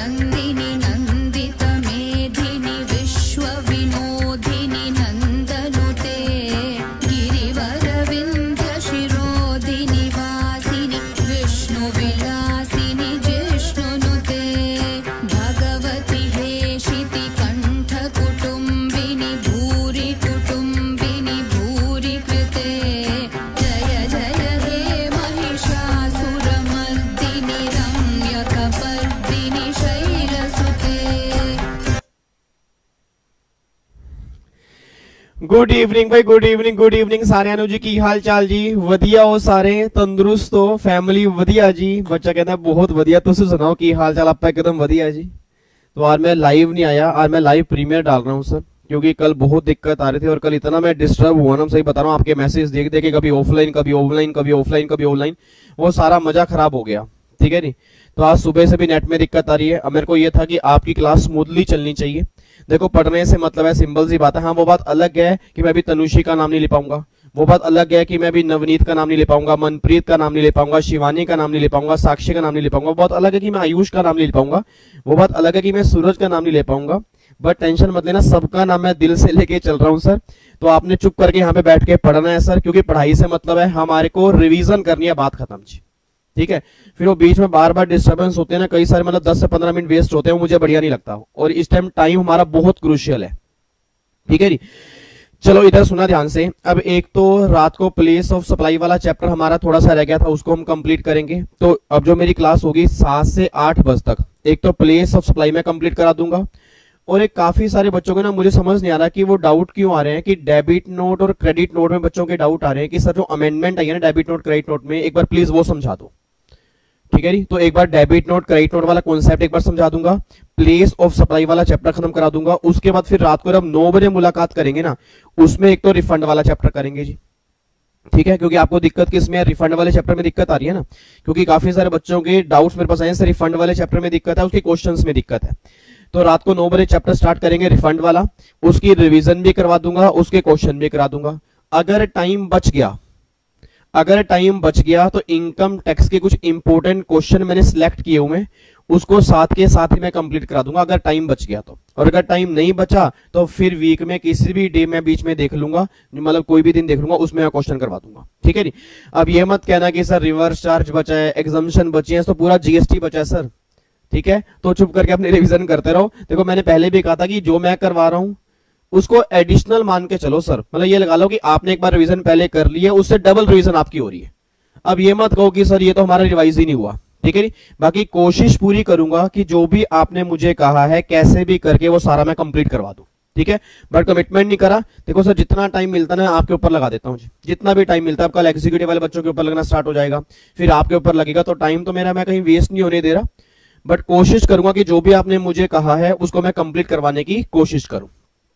नंदिनी नंदित मेधिनी विश्वविनोदिनी नंदनुते गिरिवर विंध्य शिरोधिनी वासिनी विष्णुविलासिनी जिष्णुनुते भगवति हेशिति कंठ कुटुंबिनी भूरि कुटुंबिनी भूरि कृते जय जय हे महिषासुरमर्दिनी रम्यकपर्दिनी शैलसुते। गुड इवनिंग भाई, गुड इवनिंग, गुड इवनिंग सारिਆਂ ਨੂੰ ਜੀ। ਕੀ ਹਾਲ ਚਾਲ ਜੀ? ਵਧੀਆ ਹੋ ਸਾਰੇ? ਤੰਦਰੁਸਤ ਹੋ? फैमिली ਵਧੀਆ जी? बच्चा कहता है बहुत ਵਧੀਆ। ਤੁਸੀਂ सुनाओ की हाल चाल? आपका एकदम ਵਧੀਆ जी। तो आज मैं लाइव नहीं आया, आज मैं लाइव प्रीमियर डाल रहा हूँ सर, क्योंकि कल बहुत दिक्कत आ रही थी और कल इतना मैं डिस्टर्ब हुआ ना, सही बता रहा हूँ, आपके मैसेज देख देख के कभी ऑफलाइन कभी ऑनलाइन कभी ऑफलाइन कभी ऑनलाइन, वो सारा मजा खराब हो गया। ठीक है नी। तो आज सुबह से भी नेट में दिक्कत आ रही है। अब मेरे को ये था कि आपकी क्लास स्मूथली चलनी चाहिए। देखो पढ़ने से मतलब है, सिंपल सी बात है। हाँ वो बात अलग है कि मैं भी तनुषी का नाम नहीं ले पाऊंगा, वो बात अलग है कि मैं भी नवनीत का नाम नहीं ले पाऊंगा, मनप्रीत का नाम नहीं ले पाऊंगा, शिवानी का नाम नहीं ले पाऊंगा, साक्षी का नाम नहीं ले पाऊंगा। वो बात अलग है कि मैं आयुष का नाम नहीं ले पाऊंगा, वो बात अलग है कि मैं सूरज का नाम नहीं ले पाऊंगा। बट टेंशन मत लेना, सबका नाम मैं दिल से लेके चल रहा हूँ सर। तो आपने चुप करके यहाँ पे बैठ के पढ़ना है सर, क्योंकि पढ़ाई से मतलब है हमारे को रिवीजन करनी है, बात खत्म जी। ठीक है। फिर वो बीच में बार बार डिस्टर्बेंस होते हैं ना, कई सारे मतलब 10 से 15 मिनट वेस्ट होते हैं, मुझे बढ़िया नहीं लगता। और इस टाइम हमारा बहुत क्रूशियल है। ठीक है जी। चलो इधर सुना ध्यान से। अब एक तो रात को प्लेस ऑफ सप्लाई वाला चैप्टर हमारा थोड़ा सा रह गया था, उसको हम कंप्लीट करेंगे। तो अब जो मेरी क्लास होगी 7 से 8 बजे तक, एक तो प्लेस ऑफ सप्लाई में कंप्लीट करा दूंगा। और एक काफी सारे बच्चों को ना, मुझे समझ नहीं आ रहा कि वो डाउट क्यों आ रहे हैं कि डेबिट नोट और क्रेडिट नोट में बच्चों के डाउट आ रहे हैं कि सर जो अमेंडमेंट आई है ना डेबिट नोट क्रेडिट नोट में, एक बार प्लीज वो समझा दो। ठीक है जी। तो एक बार डेबिट नोट क्रेडिट नोट वाला कॉन्सेप्ट एक बार समझा दूंगा, प्लेस ऑफ सप्लाई वाला चैप्टर खत्म करा दूंगा। उसके बाद फिर रात को जब 9 बजे मुलाकात करेंगे ना, उसमें एक तो रिफंड वाला चैप्टर करेंगे जी। ठीक है। क्योंकि आपको दिक्कत किसमें है? रिफंड वाले चैप्टर में दिक्कत आ रही है ना, क्योंकि काफी सारे बच्चों के डाउट्स मेरे पास आए हैं, रिफंड वाले चैप्टर में दिक्कत है, उसके क्वेश्चंस में दिक्कत है। तो रात को 9 बजे चैप्टर स्टार्ट करेंगे रिफंड वाला, उसकी रिवीजन भी करवा दूंगा, उसके क्वेश्चन भी करा दूंगा। अगर टाइम बच गया तो इनकम टैक्स के कुछ इंपॉर्टेंट क्वेश्चन मैंने सिलेक्ट किए हुए हैं, उसको साथ के साथ ही मैं कंप्लीट करा दूंगा, अगर टाइम बच गया तो। और अगर टाइम नहीं बचा तो फिर वीक में किसी भी डे में बीच में देख लूंगा, मतलब कोई भी दिन देख लूंगा, उसमें मैं क्वेश्चन करवा दूंगा। ठीक है जी। अब ये मत कहना कि सर रिवर्स चार्ज बचा है, एग्जम्पशन बची है, तो पूरा जीएसटी बचा है सर। ठीक है। तो चुप करके अपनी रिवीजन करते रहो। देखो मैंने पहले भी कहा था कि जो मैं करवा रहा हूं उसको एडिशनल मान के चलो सर, मतलब ये लगा लो कि आपने एक बार रिवीजन पहले कर ली है, उससे डबल रिवीजन आपकी हो रही है। अब ये मत कहो कि सर ये तो हमारा रिवाइज ही नहीं हुआ। ठीक है। बाकी कोशिश पूरी करूंगा कि जो भी आपने मुझे कहा है कैसे भी करके वो सारा मैं कंप्लीट करवा दूं। ठीक है। बट कमिटमेंट नहीं करा। देखो सर जितना टाइम मिलता है ना आपके ऊपर लगा देता हूं, जितना भी टाइम मिलता है। कल एग्जीक्यूटिव वाले बच्चों के ऊपर लगना स्टार्ट हो जाएगा, फिर आपके ऊपर लगेगा, तो टाइम तो मेरा मैं कहीं वेस्ट नहीं होने दे रहा। बट कोशिश करूंगा कि जो भी आपने मुझे कहा है उसको मैं कंप्लीट करवाने की कोशिश करूं।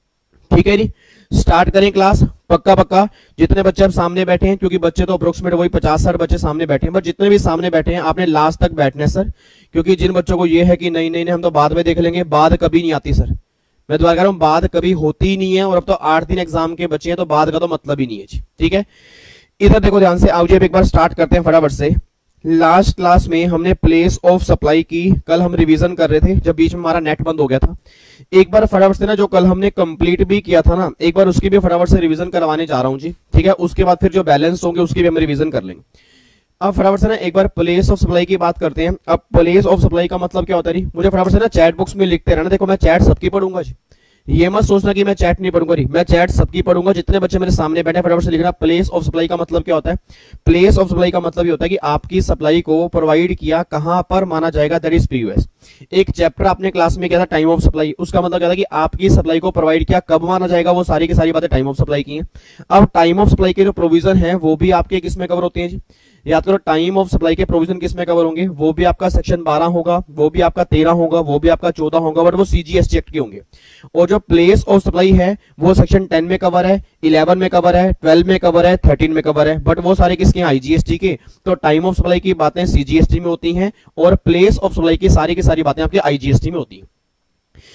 ठीक है जी। स्टार्ट करें क्लास पक्का। जितने बच्चे अब सामने बैठे हैं, क्योंकि बच्चे तो अप्रोक्सीमेट वही 50-60 बच्चे सामने बैठे हैं, बट जितने भी सामने बैठे हैं आपने लास्ट तक बैठना है सर। क्योंकि जिन बच्चों को ये है कि नहीं हम तो बाद में देख लेंगे, बाद कभी नहीं आती सर। मैं दोबारा कह रहा हूं, बाद कभी होती ही नहीं है। और अब तो 8 दिन एग्जाम के बच्चे हैं, तो बाद का तो मतलब ही नहीं है जी। ठीक है। इधर देखो ध्यान से, आओ जी अब एक बार स्टार्ट करते हैं फटाफट से। लास्ट क्लास में हमने प्लेस ऑफ सप्लाई की, कल हम रिवीजन कर रहे थे जब बीच में हमारा नेट बंद हो गया था। एक बार फटाफट से ना जो कल हमने कंप्लीट भी किया था ना, एक बार उसकी भी फटाफट से रिवीजन करवाने जा रहा हूं जी। ठीक है। उसके बाद फिर जो बैलेंस होंगे उसकी भी हम रिवीजन कर लेंगे। अब फटाफट से ना एक बार प्लेस ऑफ सप्लाई की बात करते हैं। अब प्लेस ऑफ सप्लाई का मतलब क्या होता है? मुझे फटाफट से ना चैट बॉक्स में लिखते रहना। देखो मैं चैट सबकी पढ़ूंगा जी, ये मत सोचना कि मैं चैट नहीं पढ़ूंगा, मैं चैट सबकी पढ़ूंगा। जितने बच्चे मेरे सामने बैठे फटाफट से लिखना। प्लेस ऑफ सप्लाई का मतलब क्या होता है? प्लेस ऑफ सप्लाई का मतलब ये होता है कि आपकी सप्लाई को प्रोवाइड किया कहां पर माना जाएगा, दैट इज पीयूएस। एक चैप्टर आपने क्लास में किया था टाइम ऑफ सप्लाई, उसका मतलब क्या था कि आपकी सप्लाई को प्रोवाइड किया कब माना जाएगा, वो सारी की सारी बातें टाइम ऑफ सप्लाई की हैं। अब टाइम ऑफ सप्लाई के जो प्रोविजन है वो भी आपके किस में कवर होते हैं जी? याद करो, टाइम ऑफ सप्लाई के प्रोविजन किस में कवर होंगे? वो भी आपका सेक्शन 12 होगा, वो भी आपका 13 होगा, वो भी आपका 14 होगा, बट वो सीजीएसटी एक्ट के होंगे। और जो प्लेस ऑफ सप्लाई है वो सेक्शन 10 में कवर है, 11 में कवर है, 12 में कवर है, 13 में कवर है, बट वो सारे किसके हैं? आईजीएसटी के। तो टाइम ऑफ सप्लाई की बातें सीजीएसटी में होती हैं और प्लेस ऑफ सप्लाई की सारी बातें आपके आईजीएसटी में होती हैं।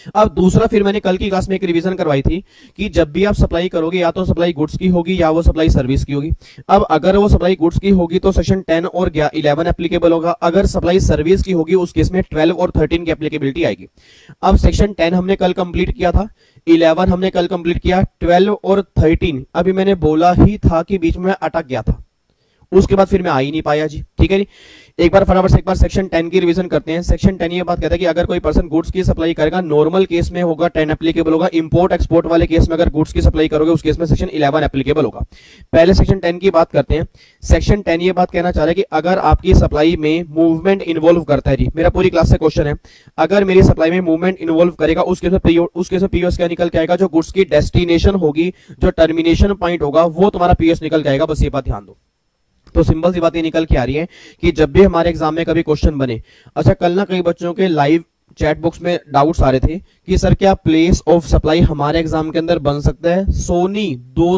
अब दूसरा, फिर मैंने कल की क्लास में एक रिवीजन करवाई थी कि जब भी आप सप्लाई करोगे या तो सप्लाई गुड्स की होगी या वो सप्लाई सर्विस की होगी। अब अगर वो सप्लाई गुड्स की होगी तो सेक्शन 10 और 11 एप्लीकेबल होगा, अगर सप्लाई सर्विस की होगी उस केस में 12 और 13 की एप्लीकेबिलिटी आएगी। अब सेक्शन 10 हमने कल कंप्लीट किया था, 11 हमने कल कंप्लीट किया, 12 और 13 अभी मैंने बोला ही था कि बीच में अटक गया था, उसके बाद फिर मैं आ ही नहीं पाया जी। ठीक है जी, एक बार फटाफट से एक बार सेक्शन 10 की रिवीजन करते हैं। सेक्शन 10 ये बात कहता है कि अगर कोई पर्सन गुड्स की सप्लाई करेगा, नॉर्मल केस में होगा 10 एप्लीकेबल होगा, इंपोर्ट एक्सपोर्ट वाले केस में अगर गुड्स की सप्लाई करोगे उस केस में सेक्शन 11 एप्लीकेबल होगा। पहले सेक्शन 10 की बात करते हैं। सेक्शन 10 ये बात कहना चाह रहा है कि अगर आपकी सप्लाई में मूवमेंट इन्वॉल्व करता है जी, मेरा पूरी क्लास से क्वेश्चन है, अगर मेरी सप्लाई में मूवमेंट इन्वॉल्व करेगा उस केस में पीओएस क्या निकल के आएगा, जो गुड्स की डेस्टिनेशन होगी, जो टर्मिनेशन पॉइंट होगा वो तुम्हारा पीओएस निकल के आएगा। बस ये बात ध्यान दो। तो सिंपल सी बात ये निकल के आ रही है कि जब भी हमारे एग्जाम में कभी क्वेश्चन बने, अच्छा कल ना कई बच्चों के लाइव चैट बॉक्स में डाउट्स आ रहे थे कि सर क्या प्लेस ऑफ सप्लाई हमारे एग्जाम के अंदर बन सकता है। सोनी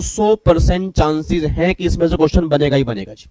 200% चांसेस हैं कि इसमें से क्वेश्चन बनेगा ही बनेगा जी।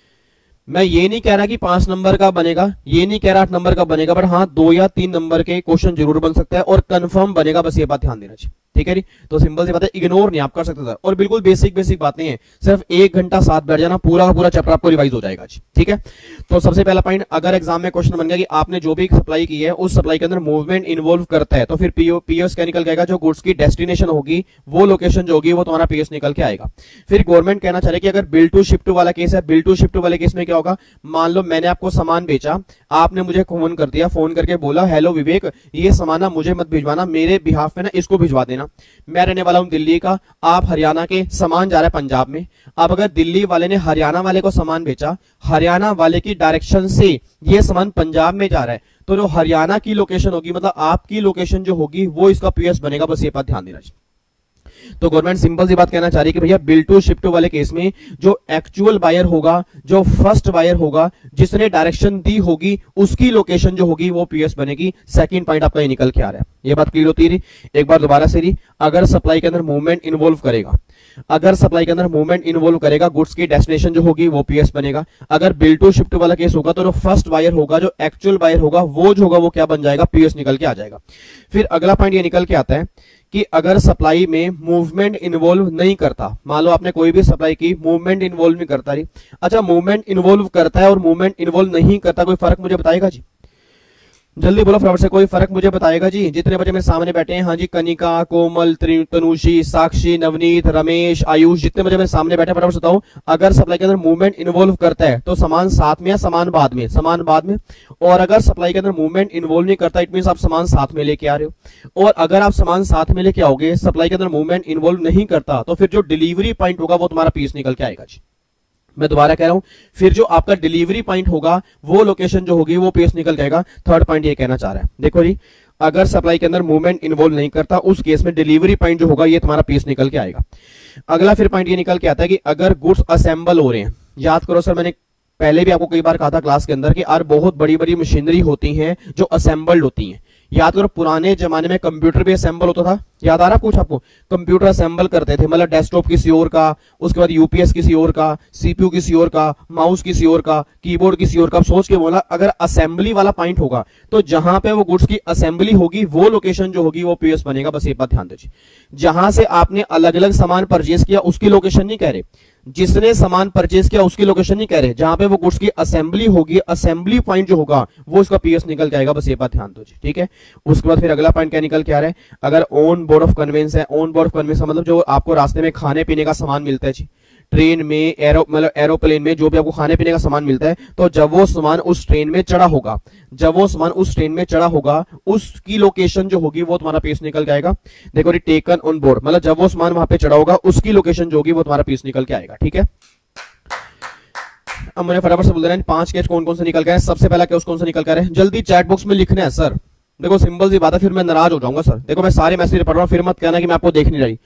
मैं ये नहीं कह रहा कि 5 नंबर का बनेगा, ये नहीं कह रहा 8 नंबर का बनेगा, बट हाँ 2 या 3 नंबर के क्वेश्चन जरूर बन सकता है और कंफर्म बनेगा। बस ये बात ध्यान देना चाहिए। ठीक है जी, तो सिंपल सी बात है, इग्नोर नहीं आप कर सकते सर, और बिल्कुल बेसिक बातें हैं, सिर्फ 1 घंटा साथ बैठ जाना, पूरा का पूरा चैप्टर आपको रिवाइज हो जाएगा जी। ठीक है, तो सबसे पहला पॉइंट, अगर एग्जाम में क्वेश्चन बन गया कि आपने जो भी सप्लाई की है उस सप्लाई के अंदर मूवमेंट इन्वॉल्व करता है, तो फिर पीओएस क्या निकल जाएगा, जो गुड्स की डेस्टिनेशन होगी वो लोकेशन जो होगी वो तुम्हारा पीओएस निकल के आएगा। फिर गवर्नमेंट कहना चाह रही है कि अगर बिल टू शिफ्ट वाला केस है, बिल टू शिफ्ट वाले केस में क्या होगा, मान लो मैंने आपको सामान बेचा, आपने मुझे फोन कर दिया, फोन करके बोला हेलो विवेक ये सामान मुझे मत भिजवाना, मेरे बिहाफ में ना इसको भिजवा देना, मैं रहने वाला हूं दिल्ली का, आप हरियाणा के, सामान जा रहा है पंजाब में। अब अगर दिल्ली वाले ने हरियाणा वाले को सामान बेचा, हरियाणा वाले की डायरेक्शन से ये सामान पंजाब में जा रहा है, तो जो हरियाणा की लोकेशन होगी, मतलब आपकी लोकेशन जो होगी वो इसका पीएस बनेगा। बस ये बात ध्यान देना चाहिए। तो गवर्नमेंट सिंपल सी बात कहना चाह रही है कि भैया बिल टू शिफ्ट वाले केस में जो एक्चुअल बायर होगा, जो फर्स्ट बायर होगा, जिसने डायरेक्शन दी होगी उसकी लोकेशन जो होगी वो पीएस बनेगी। सेकंड पॉइंट आपका ये निकल के आ रहा है, ये बात क्लियर होती है। एक बार दोबारा से रही, अगर सप्लाई के अंदर मूवमेंट इन्वॉल्व करेगा, अगर सप्लाई के अंदर मूवमेंट इन्वॉल्व करेगा, गुड्स की डेस्टिनेशन जो होगी वो पीएस बनेगा। अगर बिल टू शिफ्ट वाला केस होगा तो जो फर्स्ट बायर होगा, जो एक्चुअल बायर होगा, वो जो होगा वो क्या बन जाएगा, पीएस निकल के आ जाएगा। फिर अगला पॉइंट ये निकल के आता है कि अगर सप्लाई में मूवमेंट इन्वॉल्व नहीं करता, मान लो आपने कोई भी सप्लाई की, मूवमेंट इन्वॉल्व नहीं करता रही, अच्छा मूवमेंट इन्वॉल्व करता है और मूवमेंट इन्वॉल्व नहीं करता, कोई फर्क मुझे बताएगा जी? जल्दी बोलो फटाफट से, कोई फर्क मुझे बताएगा जी? जितने बच्चे मेरे सामने बैठे हैं, हाँ जी, कनिका, कोमल, तनुषी, साक्षी, नवनीत, रमेश, आयुष, जितने बच्चे मेरे सामने बैठे फटाफट बताओ, अगर सप्लाई के अंदर मूवमेंट इन्वॉल्व करता है तो सामान साथ में या सामान बाद में? सामान बाद में। और अगर सप्लाई के अंदर मूवमेंट इन्वॉल्व नहीं करता, इट मीन आप सामान साथ में लेके आ रहे हो। और अगर आप सामान साथ में लेके आओगे, सप्लाई के अंदर मूवमेंट इन्वॉल्व नहीं करता, तो फिर जो डिलीवरी पॉइंट होगा वो तुम्हारा पीस निकल के आएगा जी। मैं दोबारा कह रहा हूं, फिर जो आपका डिलीवरी पॉइंट होगा वो लोकेशन जो होगी वो पीएस निकल जाएगा। थर्ड पॉइंट ये कहना चाह रहा है, देखो जी, अगर सप्लाई के अंदर मूवमेंट इन्वॉल्व नहीं करता उस केस में डिलीवरी पॉइंट जो होगा ये तुम्हारा पीस निकल के आएगा। अगला फिर पॉइंट ये निकल के आता है कि अगर गुड्स असेंबल हो रहे हैं, याद करो सर, मैंने पहले भी आपको कई बार कहा था क्लास के अंदर कि यार बहुत बड़ी बड़ी मशीनरी होती हैं जो असेंबल्ड होती हैं। याद करो पुराने जमाने में कंप्यूटर भी असेंबल होता था, याद आ रहा कुछ आपको? कंप्यूटर असेंबल करते थे, मतलब डेस्कटॉप किसी और का, उसके बाद यूपीएस किसी और का, सीपीयू किसी और का, माउस किसी और का, कीबोर्ड किसी और का। सोच के बोला अगर असेंबली वाला पॉइंट होगा तो जहां पे वो गुड्स की असेंबली होगी वो लोकेशन जो होगी वो पीएस बनेगा। बस ये बात ध्यान दीजिए, जहां से आपने अलग अलग सामान परचेज किया उसकी लोकेशन नहीं कह रहे, जिसने सामान परचेज किया उसकी लोकेशन नहीं कह रहे, जहां पे वो गुड्स की असेंबली होगी, असेंबली पॉइंट जो होगा वो इसका पीएस निकल जाएगा। बस ये बात ध्यान दो जी, ठीक है। उसके बाद फिर अगला पॉइंट क्या निकल के आ रहा है, अगर ऑन बोर्ड ऑफ कन्वेंस है, ऑन बोर्ड ऑफ कन्वेंस मतलब जो आपको रास्ते में खाने पीने का सामान मिलता है जी, ट्रेन में, मतलब एरोप्लेन में जो भी आपको खाने पीने का सामान मिलता है, तो जब वो सामान उस ट्रेन में चढ़ा होगा, जब वो सामान उस ट्रेन में चढ़ा होगा उसकी लोकेशन जो होगी वो तुम्हारा पीस निकल जाएगा। देखो टेकन ऑन बोर्ड मतलब जब वो सामान वहां पे चढ़ा होगा उसकी लोकेशन जो होगी वो तुम्हारा पीस निकल के आएगा, ठीक है। अब मुझे फटाफट से बोल देना 5 केस कौन कौन से निकल गए। सबसे पहला केस कौन सा निकल कर है, जल्दी चैट बॉक्स में लिखना है सर। देखो सिंपल सी बात है, फिर मैं नाराज हो जाऊंगा सर। देखो मैं सारे मैसेज पढ़ रहा हूं, फिर मत कहना कि मैं आपको देख नहीं रही।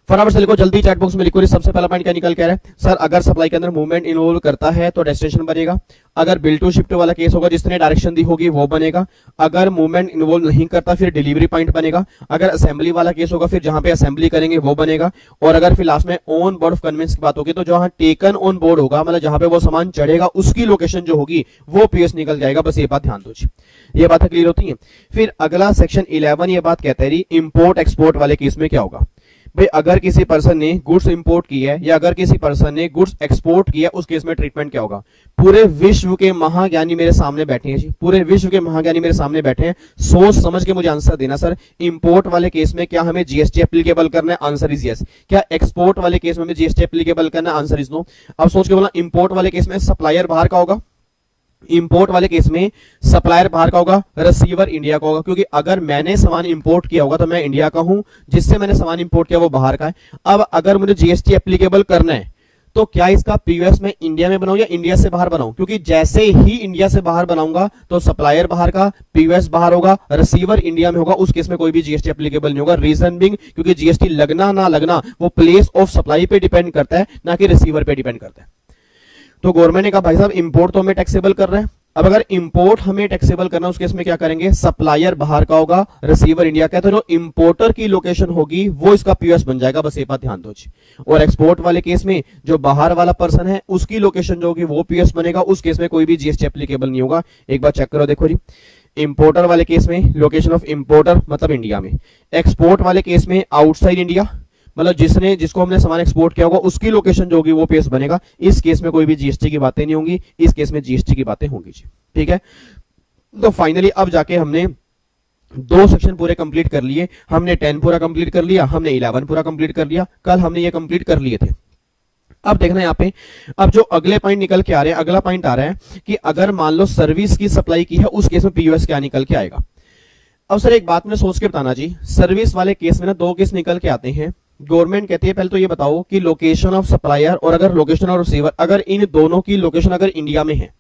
फटाफट से लिखो, जल्दी चैट बॉक्स में लिखो। सबसे पहला पॉइंट क्या निकल के आ रहा है सर, अगर सप्लाई के अंदर मूवमेंट इन्वॉल्व करता है तो डेस्टिनेशन बनेगा। अगर बिल्ड टू शिफ्ट वाला केस होगा, जिसने डायरेक्शन दी होगी वो बनेगा। अगर मूवमेंट इन्वॉल्व नहीं करता फिर डिलीवरी पॉइंट बनेगा। अगर असेंबली वाला केस होगा फिर जहां पे असेंबली करेंगे वो बनेगा। और अगर फिर लास्ट में ऑन बोर्ड ऑफ कन्वेंस की बात होगी तो जहां टेकन ऑन बोर्ड होगा, मतलब जहां पे वो सामान चढ़ेगा उसकी लोकेशन जो होगी वो पीएस निकल जाएगा। बस ये बात ध्यान दो जी, ये बातें क्लियर होती हैं। फिर अगला सेक्शन 11 ये बात कहता है इंपोर्ट एक्सपोर्ट वाले केस में क्या होगा भाई, अगर किसी पर्सन ने गुड्स इंपोर्ट किया है या अगर किसी पर्सन ने गुड्स एक्सपोर्ट किया, उस केस में ट्रीटमेंट क्या होगा। पूरे विश्व के महाज्ञानी मेरे सामने बैठे हैं जी, पूरे विश्व के महाज्ञानी मेरे सामने बैठे हैं, सोच समझ के मुझे आंसर देना। सर इंपोर्ट वाले केस में क्या हमें जीएसटी एप्लीकेबल करना है? Answer is yes. क्या एक्सपोर्ट वाले केस में हमें जीएसटी एप्लीकेबल करना है? Answer is no. अब सोच के बोला, इंपोर्ट वाले केस में सप्लायर बाहर का होगा, इंपोर्ट वाले केस में सप्लायर बाहर का होगा, रिसीवर इंडिया का होगा, क्योंकि अगर मैंने सामान इंपोर्ट किया होगा तो मैं इंडिया का हूं, जिससे मैंने सामान इंपोर्ट किया वो बाहर का है। अब अगर मुझे जीएसटी एप्लीकेबल करना है तो क्या इसका पीयूएस मैं इंडिया में बनाऊं या इंडिया से बाहर बनाऊं? क्योंकि जैसे ही इंडिया से बाहर बनाऊंगा तो सप्लायर बाहर का, पीयूएस बाहर होगा, रिसीवर इंडिया में होगा, उस केस में कोई भी जीएसटी एप्लीकेबल नहीं होगा। रीजन बिंग, क्योंकि जीएसटी लगना ना लगना वो प्लेस ऑफ सप्लाई पे डिपेंड करता है, ना कि रिसीवर पे डिपेंड करता है। तो गवर्नमेंट ने कहा भाई साहब इंपोर्ट तो हमें टैक्सेबल कर रहे हैं, अब अगर इंपोर्ट हमें टैक्सेबल करना है उस केस में क्या करेंगे? सप्लायर बाहर का होगा, रिसीवर इंडिया का, तो जो इंपोर्टर की लोकेशन होगी वो इसका पीयूएस बन जाएगा। बस ये बात ध्यान दो जी। और एक्सपोर्ट वाले केस में जो बाहर वाला पर्सन है उसकी लोकेशन जो होगी वो पीयूएस बनेगा, उस केस में कोई भी जीएसटी एप्लीकेबल नहीं होगा। एक बार चेक करो, देखो जी, इंपोर्टर वाले केस में लोकेशन ऑफ इंपोर्टर मतलब इंडिया में, एक्सपोर्ट वाले केस में आउटसाइड इंडिया, मतलब जिसको हमने सामान एक्सपोर्ट किया होगा उसकी लोकेशन जो होगी वो पीएस बनेगा। इस केस में कोई भी जीएसटी की बातें नहीं होंगी, इस केस में जीएसटी की बातें होंगी जी, ठीक है। तो फाइनली अब जाके हमने 2 सेक्शन पूरे कंप्लीट कर लिए, हमने 10 पूरा कंप्लीट कर लिया, हमने 11 पूरा कंप्लीट कर लिया, कल हमने ये कंप्लीट कर लिए थे। अब देखना यहाँ पे, अब जो अगले पॉइंट निकल के आ रहे हैं, अगला पॉइंट आ रहा है कि अगर मान लो सर्विस की सप्लाई की है उस केस में पीयूएस क्या निकल के आएगा। अब सर एक बात मैंने सोच के बताना जी, सर्विस वाले केस में ना 2 केस निकल के आते हैं। गवर्नमेंट कहती है पहले तो ये बताओ कि लोकेशन ऑफ सप्लायर और अगर लोकेशन ऑफ रिसीवर, अगर इन दोनों की लोकेशन अगर इंडिया में है,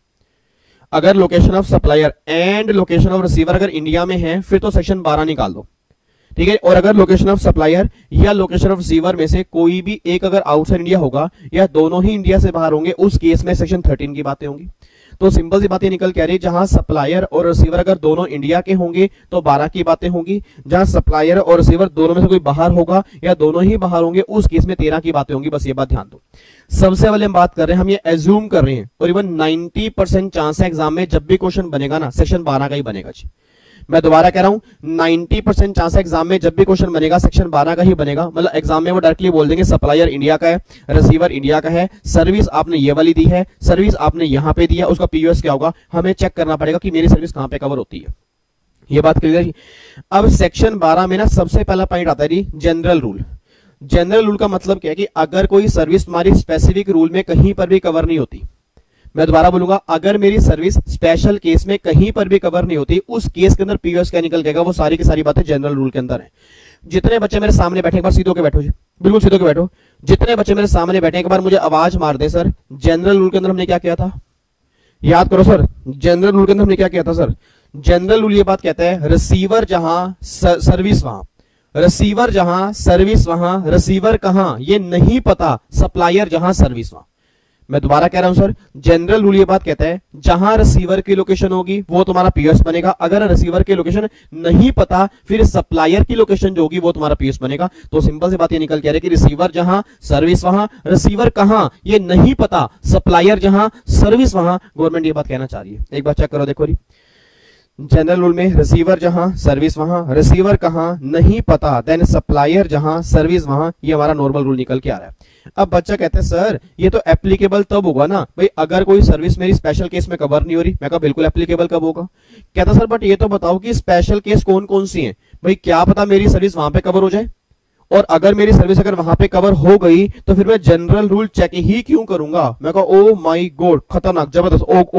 अगर location of supplier and location of receiver अगर इंडिया में है फिर तो सेक्शन 12 निकाल दो, ठीक है। और अगर लोकेशन ऑफ सप्लायर या लोकेशन ऑफ रिसीवर में से कोई भी एक अगर आउटसाइड इंडिया होगा या दोनों ही इंडिया से बाहर होंगे उस केस में सेक्शन 13 की बातें होंगी। तो सिंपल सी बातें निकल के आ रही है, जहां सप्लायर और रिसीवर अगर दोनों इंडिया के होंगे तो 12 की बातें होंगी, जहां सप्लायर और रिसीवर दोनों में से कोई बाहर होगा या दोनों ही बाहर होंगे उस केस में 13 की बातें होंगी। बस ये बात ध्यान दो। सबसे पहले हम बात कर रहे हैं, हम ये एज्यूम कर रहे हैं और इवन 90% चांस है एग्जाम में जब भी क्वेश्चन बनेगा ना सेक्शन 12 का ही बनेगा जी। मैं दोबारा कह रहा हूं 90% चांस है एग्जाम में जब भी क्वेश्चन बनेगा सेक्शन 12 का ही बनेगा। मतलब एग्जाम में वो डायरेक्टली बोल देंगे सप्लायर इंडिया का है, रिसीवर इंडिया का है, सर्विस आपने ये वाली दी है, सर्विस आपने यहां पे दी है, उसका पीयूएस क्या होगा हमें चेक करना पड़ेगा कि मेरी सर्विस कहां पे कवर होती है। ये बात क्लियर है। अब सेक्शन 12 में ना सबसे पहला पॉइंट आता है जनरल रूल। जनरल रूल का मतलब क्या है कि अगर कोई सर्विस हमारी स्पेसिफिक रूल में कहीं पर भी कवर नहीं होती, मैं दोबारा बोलूंगा, अगर मेरी सर्विस स्पेशल केस में कहीं पर भी कवर नहीं होती उस केस के अंदर पीयूएस क्या निकल जाएगा। वो सारी की सारी बातें जनरल रूल के अंदर है। जितने बच्चे मेरे सामने बैठे, एक बार सीधे होकर बैठो जी, बिल्कुल सीधे होकर बैठो। जितने बच्चे मेरे सामने बैठे एक बार मुझे आवाज मार दे सर, जनरल रूल के अंदर हमने क्या किया था, याद करो सर। जनरल रूल के अंदर हमने क्या किया था सर? जनरल रूल ये बात कहता है रिसीवर जहां सर्विस वहां, रिसीवर जहां सर्विस वहां, रिसीवर कहां ये नहीं पता, सप्लायर जहां सर्विस वहां। मैं दोबारा कह रहा हूं सर, जनरल रूल ये बात कहता है जहां रिसीवर की लोकेशन होगी वो तुम्हारा पीएस बनेगा। अगर रिसीवर की लोकेशन नहीं पता फिर सप्लायर की लोकेशन जो होगी वो तुम्हारा पीएस बनेगा। तो सिंपल सी बात ये निकल के आ रही है कि रिसीवर जहां सर्विस वहां, रिसीवर कहां ये नहीं पता, सप्लायर जहां सर्विस वहां। गवर्नमेंट ये बात कहना चाह रही है। एक बार चेक करो, देखो जी, जनरल रूल में रिसीवर जहां सर्विस वहां, रिसीवर कहां नहीं पता, देन सप्लायर जहां सर्विस वहां। ये हमारा नॉर्मल रूल निकल के आ रहा है। अब बच्चा कहते हैं सर ये तो एप्लीकेबल तब होगा ना भाई अगर कोई सर्विस मेरी स्पेशल केस में कवर नहीं हो रही। मैं कहा बिल्कुल एप्लीकेबल कब होगा। कहता सर बट ये तो बताओ कि स्पेशल केस कौन कौन सी हैं भाई, क्या पता मेरी सर्विस वहां पे कवर हो जाए, और अगर मेरी सर्विस अगर वहां पे कवर हो गई तो फिर मैं जनरल रूल चेक ही क्यों करूंगा। मैं कहा ओ माय गॉड खतरनाक जबरदस्त, ओ ओ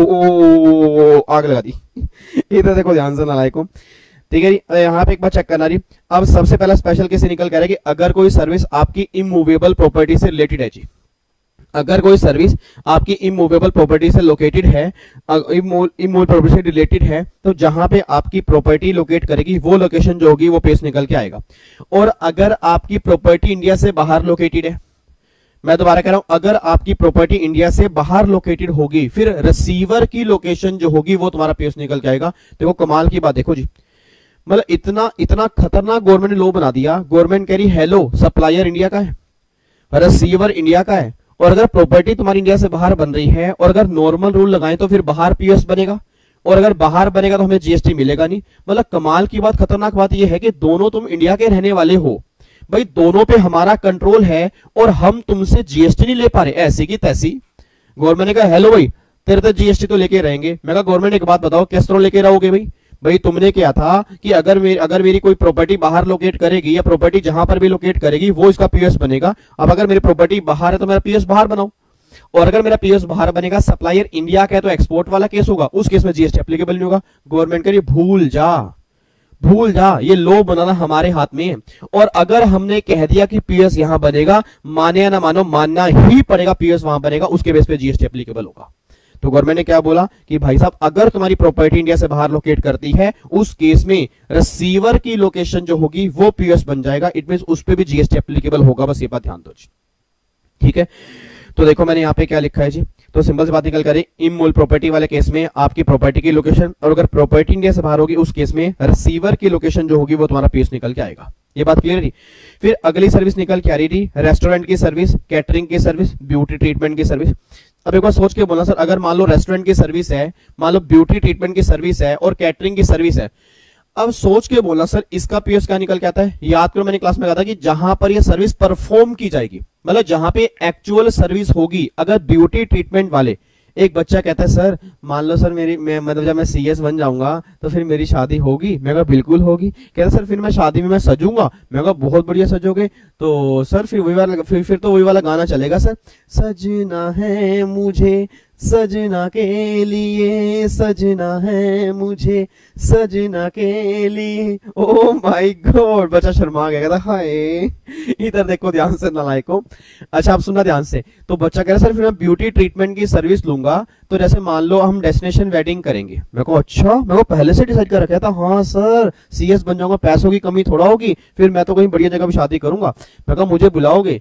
ओ आग लगा दी। इधर देखो ध्यान से नालायकों, ठीक है जी। यहाँ पे एक बार चेक करना रही। अब सबसे पहला स्पेशल केस निकल कर रहा है कि अगर कोई सर्विस आपकी इमूवेबल प्रॉपर्टी से रिलेटेड है जी, अगर कोई सर्विस आपकी इमूवेबल प्रॉपर्टी से लोकेटेड है, इमूवेबल प्रॉपर्टी से रिलेटेड है, तो जहां पे आपकी प्रॉपर्टी लोकेट करेगी वो लोकेशन जो होगी वो पेज निकल के आएगा। और अगर आपकी प्रॉपर्टी इंडिया से बाहर लोकेटेड है, मैं दोबारा कह रहा हूं, अगर आपकी प्रॉपर्टी इंडिया से बाहर लोकेटेड होगी, फिर रिसीवर की लोकेशन जो होगी वो तुम्हारा पेज निकल के आएगा। देखो कमाल की बात, देखो जी, मतलब इतना इतना खतरनाक गवर्नमेंट ने लॉ बना दिया। गवर्नमेंट कह रही हेलो सप्लायर इंडिया का है, रिसीवर इंडिया का है, और अगर प्रॉपर्टी तुम्हारी इंडिया से बाहर बन रही है और अगर नॉर्मल रूल लगाएं तो फिर बाहर पीएस बनेगा, और अगर बाहर बनेगा तो हमें जीएसटी मिलेगा नहीं। मतलब कमाल की बात, खतरनाक बात यह है कि दोनों तुम इंडिया के रहने वाले हो भाई, दोनों पे हमारा कंट्रोल है और हम तुमसे जीएसटी नहीं ले पा रहे, ऐसी की तैसी। गवर्नमेंट ने कहा हेलो भाई तेरे तो जीएसटी तो लेके रहेंगे। मैं कहा गवर्नमेंट एक बात बताओ, किस तरह लेके रहोगे भाई? भाई तुमने क्या था कि अगर मेरी कोई प्रॉपर्टी बाहर लोकेट करेगी या प्रॉपर्टी जहां पर भी लोकेट करेगी वो इसका पीएस बनेगा। अब अगर मेरी प्रॉपर्टी बाहर है तो मेरा पीएस बाहर बनाओ, और अगर मेरा पीएस बाहर बनेगा, सप्लायर इंडिया का है तो एक्सपोर्ट वाला केस होगा, उस केस में जीएसटी एप्लीकेबल नहीं होगा। गवर्नमेंट कह रही भूल जा, ये लॉ बनाना हमारे हाथ में है। और अगर हमने कह दिया कि पीएस यहां बनेगा, माने या ना मानो, मानना ही पड़ेगा, पीएस वहां बनेगा, उसके बेस पे जीएसटी एप्लीकेबल होगा। तो गवर्नमेंट ने क्या बोला कि भाई साहब अगर तुम्हारी प्रॉपर्टी इंडिया से बाहर लोकेट करती है, उस केस में रिसीवर की लोकेशन जो होगी वो पीएस बन जाएगा। इट मींस उस पे भी जीएसटी एप्लीकेबल होगा, बस ये बात ध्यान दो जी, ठीक है। तो देखो मैंने यहाँ पे क्या लिखा है जी, तो सिंपल सी बात निकल कर इमूवेबल प्रॉपर्टी वाले केस में आपकी प्रॉपर्टी की लोकेशन, और अगर प्रॉपर्टी इंडिया से बाहर होगी उस केस में रिसीवर की लोकेशन जो होगी वो तुम्हारा पीएस निकल के आएगा। ये बात क्लियर है। फिर अगली सर्विस निकल के आ रही थी रेस्टोरेंट की सर्विस, कैटरिंग की सर्विस, ब्यूटी ट्रीटमेंट की सर्विस। अब एक बार सोच के बोलना सर, अगर मान लो रेस्टोरेंट की सर्विस है, मान लो ब्यूटी ट्रीटमेंट की सर्विस है और कैटरिंग की सर्विस है, अब सोच के बोलना सर इसका पीएस क्या निकल के आता है? याद करो मैंने क्लास में कहा था कि जहां पर यह सर्विस परफॉर्म की जाएगी, मतलब जहां पे एक्चुअल सर्विस होगी। अगर ब्यूटी ट्रीटमेंट वाले, एक बच्चा कहता है सर मान लो सर मतलब जब मैं सीएस बन जाऊंगा तो फिर मेरी शादी होगी। मैं कहा बिल्कुल होगी। कहता सर फिर मैं शादी में मैं सजूंगा। मैं कहा बहुत बढ़िया सजोगे। तो सर फिर वही वाला फिर तो वही वाला गाना चलेगा सर, सजना है मुझे सजना के लिए, सजना है मुझे सजना के लिए। ओ माय गॉड, बच्चा शर्मा गया, कहता हाय। इधर देखो ध्यान से नालायको। अच्छा आप सुनना ध्यान से। तो बच्चा कह रहा सर फिर मैं ब्यूटी ट्रीटमेंट की सर्विस लूंगा, तो जैसे मान लो हम डेस्टिनेशन वेडिंग करेंगे। मैं को अच्छा, मैं को पहले से डिसाइड कर रखा था। हाँ सर सीएस बन जाऊंगा, पैसों की कमी थोड़ा होगी, फिर मैं तो कहीं बढ़िया जगह पर शादी करूंगा। मैं कहा मुझे बुलाओगे?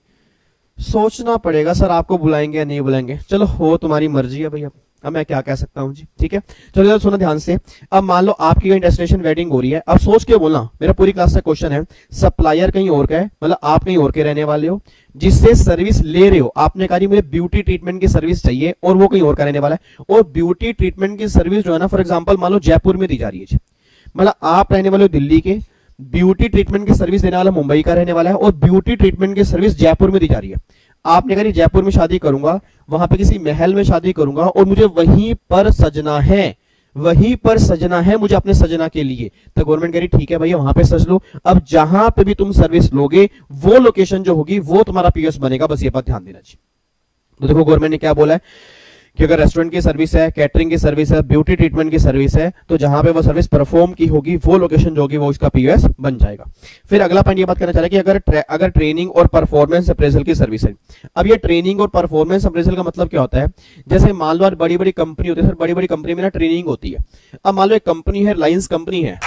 सोचना पड़ेगा सर आपको बुलाएंगे या नहीं बुलाएंगे, चलो हो तुम्हारी मर्जी है भैया, अब मैं क्या कह सकता हूं जी, ठीक है। चलो सुनो ध्यान से। अब मान लो आपकी कहीं डेस्टिनेशन वेडिंग हो रही है, अब सोच के बोलना, मेरा पूरी क्लास से क्वेश्चन है, सप्लायर कहीं और का है, मतलब आप कहीं और के रहने वाले हो, जिससे सर्विस ले रहे हो आपने कहा मुझे ब्यूटी ट्रीटमेंट की सर्विस चाहिए और वो कहीं और का रहने वाला है। और ब्यूटी ट्रीटमेंट की सर्विस जो है ना, फॉर एग्जाम्पल मान लो जयपुर में दी जा रही है, मतलब आप रहने वाले हो दिल्ली के, ब्यूटी ट्रीटमेंट की सर्विस देने वाला मुंबई का रहने वाला है, और ब्यूटी ट्रीटमेंट की सर्विस जयपुर में दी जा रही है। आपने कहा जयपुर में शादी करूंगा, वहां पे किसी महल में शादी करूंगा और मुझे वहीं पर सजना है, वहीं पर सजना है मुझे अपने सजना के लिए। तो गवर्नमेंट कह रही ठीक है भैया वहां पे सज लो। अब जहां पे भी तुम सर्विस लोगे वो लोकेशन जो होगी वो तुम्हारा पीएस बनेगा, बस ये बात ध्यान देना चाहिए। तो देखो गवर्नमेंट ने क्या बोला है कि अगर रेस्टोरेंट की सर्विस है, कैटरिंग की सर्विस है, ब्यूटी ट्रीटमेंट की सर्विस है, तो जहां पे वो सर्विस परफॉर्म की होगी वो लोकेशन जो होगी वो उसका पीएस बन जाएगा। फिर अगला पॉइंट ये बात करना चाह रहा है कि अगर ट्रेनिंग और परफॉर्मेंस अप्रेजल की सर्विस है। अब ये ट्रेनिंग और परफॉर्मेंस अप्रेजल का मतलब क्या होता है? जैसे मान लो बड़ी बड़ी कंपनी होती है सर, बड़ी बड़ी कंपनी में ना ट्रेनिंग होती है। अब मान लो एक कंपनी है, रिलायंस कंपनी है।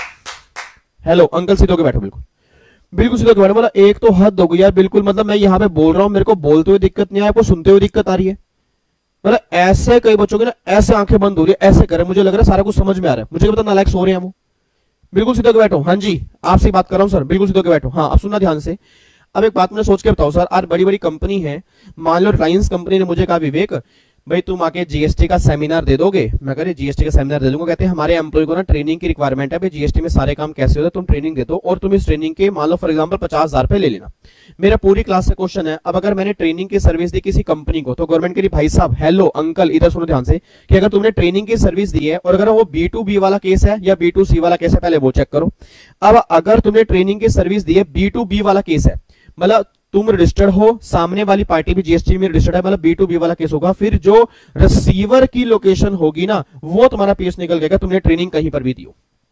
हेलो अंकल सीधे होकर बैठो, बिल्कुल बिल्कुल सीधे होकर बैठो। बोला एक तो हद हो गई यार, बिल्कुल मतलब मैं यहाँ पे बोल रहा हूँ, मेरे को बोलते हुए दिक्कत नहीं है, आपको सुनते हुए दिक्कत आ रही है। मतलब ऐसे कई बच्चों के ना ऐसे आंखें बंद हो रही है, ऐसे करे, मुझे लग रहा है सारा कुछ समझ में आ रहा है, मुझे क्या पता नालायक सो रहे हैं वो। बिल्कुल सीधे होकर बैठो। हाँ जी आपसे बात कर रहा हूं सर, बिल्कुल सीधे होकर बैठो। हाँ अब सुनना ध्यान से। अब एक बात मुझे सोच के बताओ सर, आज बड़ी बड़ी कंपनी है, मान लो रिलायंस कंपनी ने मुझे कहा विवेक भाई तुम आके जीएसटी का सेमिनार दे दोगे। मैं कह रही जीएसटी का सेमिनार दे दूंगा। कहते हैं हमारे एम्प्लॉय को ना ट्रेनिंग की रिक्वायरमेंट है, भाई जीएसटी में सारे काम कैसे होते हैं, तुम ट्रेनिंग दे दो और तुम इस ट्रेनिंग के मान लो फॉर एग्जांपल 50,000 रुपए ले लेना। मेरा पूरी क्लास से क्वेश्चन है, अब अगर मैंने ट्रेनिंग की सर्विस दी किसी कंपनी को, तो गवर्नमेंट कह रही भाई साहब हेलो अंकल इधर सुनो ध्यान से, कि अगर तुमने ट्रेनिंग की सर्विस दी है और अगर वो B2B वाला केस है या B2C वाला केस है, पहले वो चेक करो। अब अगर तुमने ट्रेनिंग की सर्विस दी है, B2B वाला केस है, मतलब तुम रजिस्टर्ड हो, सामने वाली पार्टी भी जीएसटी में रजिस्टर्ड है, मतलब B2B वाला केस होगा, फिर जो रिसीवर की लोकेशन होगी ना वो तुम्हारा पीएस निकल गएगा, तुमने ट्रेनिंग कहीं पर भी दी हो।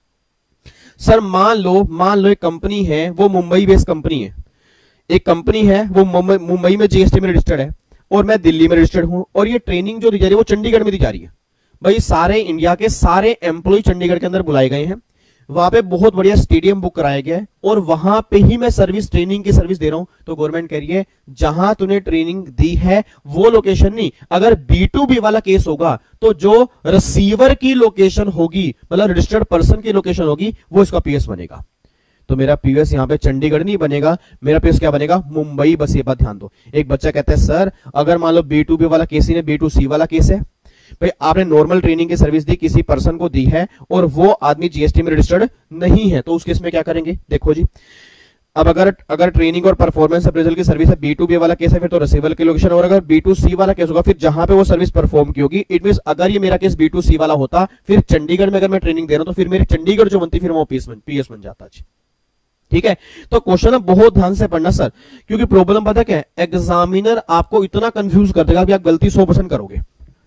सर मान लो एक कंपनी है, वो मुंबई बेस्ड कंपनी है, एक कंपनी है वो मुंबई में जीएसटी में रजिस्टर्ड है। और मैं दिल्ली में रजिस्टर्ड हूं, और ये ट्रेनिंग जो दी जा रही है वो चंडीगढ़ में दी जा रही है। भाई सारे इंडिया के सारे एम्प्लॉय चंडीगढ़ के अंदर बुलाए गए हैं, वहां पे बहुत बढ़िया स्टेडियम बुक कराया गया है, और वहां पे ही मैं सर्विस, ट्रेनिंग की सर्विस दे रहा हूं। तो गवर्नमेंट कह रही है जहां तूने ट्रेनिंग दी है वो लोकेशन नहीं, अगर B2B वाला केस होगा तो जो रिसीवर की लोकेशन होगी, मतलब रजिस्टर्ड पर्सन की लोकेशन होगी, वो इसका पीएस बनेगा। तो मेरा पीएस यहाँ पे चंडीगढ़ नहीं बनेगा, मेरा पीएस क्या बनेगा, मुंबई। बस ये बात ध्यान दो। एक बच्चा कहता है सर अगर मान लो B2B वाला केस ही नहीं, B2C वाला केस है, भाई आपने नॉर्मल ट्रेनिंग की सर्विस दी, किसी पर्सन को दी है और वो आदमी जीएसटी में रजिस्टर्ड नहीं है, तो उस केस में क्या करेंगे? देखो जी, अब अगर ट्रेनिंग और परफॉर्मेंस अप्रेजल की सर्विस है, B2B वाला केस है, फिर तो रिसीवर की लोकेशन, और अगर B2C वाला केस होगा फिर जहां पे वो सर्विस परफॉर्म की होगी। इट मींस अगर ये मेरा केस B2C वाला होता, फिर चंडीगढ़ में अगर मैं ट्रेनिंग दे रहा हूं तो फिर मेरी चंडीगढ़ जो बनती फिर वो पीएस बन जाता जी। ठीक है, तो क्वेश्चन बहुत ध्यान से पढ़ना सर, क्योंकि प्रॉब्लम पता क्या है, एग्जामिनर आपको इतना कंफ्यूज कर देगा कि आप गलती 100% करोगे।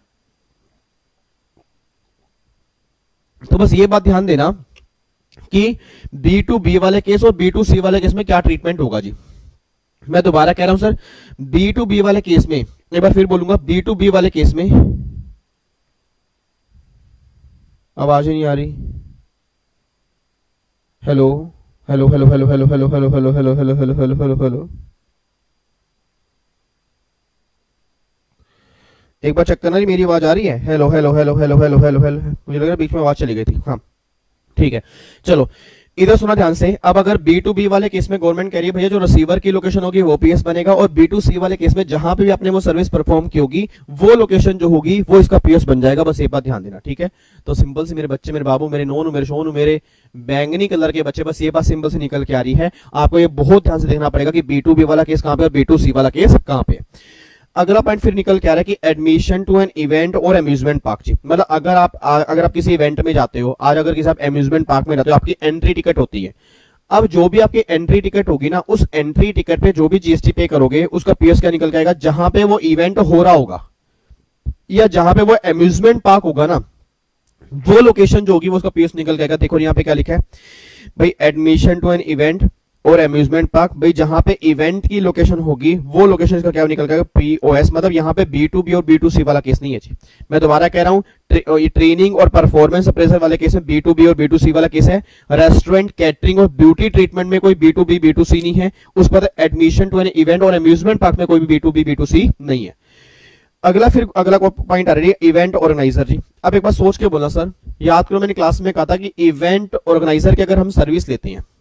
तो बस ये बात ध्यान देना कि B2B वाले केस और B2C वाले केस में क्या ट्रीटमेंट होगा जी। मैं दोबारा कह रहा हूं सर, B2B वाले केस में, एक बार फिर बोलूंगा, B2B वाले केस में, आवाज ही नहीं आ रही, hello hello hello hello hello hello hello hello hello hello hello hello hello hello, एक बार चेक करना जी मेरी आवाज आ रही है? Hello hello hello hello hello hello hello, मुझे लग रहा है बीच में आवाज चली गई थी। हाँ ठीक है, चलो इधर सुना ध्यान से। अब अगर B2B वाले केस में गवर्नमेंट कह रही है भैया जो रिसीवर की लोकेशन होगी वो पीएस बनेगा, और B2C वाले केस में जहां पे भी आपने वो सर्विस परफॉर्म की होगी वो लोकेशन जो होगी वो इसका पीएस बन जाएगा। बस ये बात ध्यान देना, ठीक है। तो सिंपल से मेरे बच्चे, मेरे बाबू, मेरे नोनू, मेरे शोनू, मेरे बैंगनी कलर के बच्चे, बस ये बात सिंपल से निकल के आ रही है। आपको ये बहुत ध्यान से देखना पड़ेगा कि B2B वाला केस कहां पे और B2C वाला केस कहां पे। अगला पॉइंट फिर निकल के आ रहा है कि एडमिशन टू एन इवेंट और अम्यूजमेंट पार्क जी, मतलब अगर आप किसी इवेंट में जाते हो, आज अगर किसी आप अम्यूजमेंट पार्क में जाते हो, आपकी एंट्री टिकट होती है। अब जो भी आपकी एंट्री टिकट होगी ना, उस एंट्री टिकट पे जो भी जीएसटी पे करोगे उसका पीएस क्या निकल के आएगा, जहां पे वो इवेंट हो रहा होगा या जहां पे वो अम्यूजमेंट पार्क होगा ना, वो लोकेशन जो होगी वो उसका पीएस निकल के आएगा। देखो यहाँ पे क्या लिखा है भाई, एडमिशन टू एन इवेंट और अम्यूजमेंट पार्क, भाई जहां पे इवेंट की लोकेशन होगी वो लोकेशन इसका क्या निकल जाएगा, पीओएस। मतलब यहाँ पे B2B और B2C वाला केस नहीं है जी। मैं दोबारा कह रहा हूं, ट्रेनिंग और परफॉर्मेंस अप्रेजल वाले केस में B2B और B2C वाला केस है। रेस्टोरेंट, कैटरिंग और ब्यूटी ट्रीटमेंट में कोई B2B B2C नहीं है। उस पर एडमिशन टू एन इवेंट और अम्यूजमेंट पार्क में कोई भी B2B B2C नहीं है। अगला पॉइंट आ रही है इवेंट ऑर्गेनाइजर जी। अब एक बार सोच के बोला सर, याद करो मैंने क्लास में कहा था कि इवेंट ऑर्गेनाइजर की अगर हम सर्विस लेते हैं,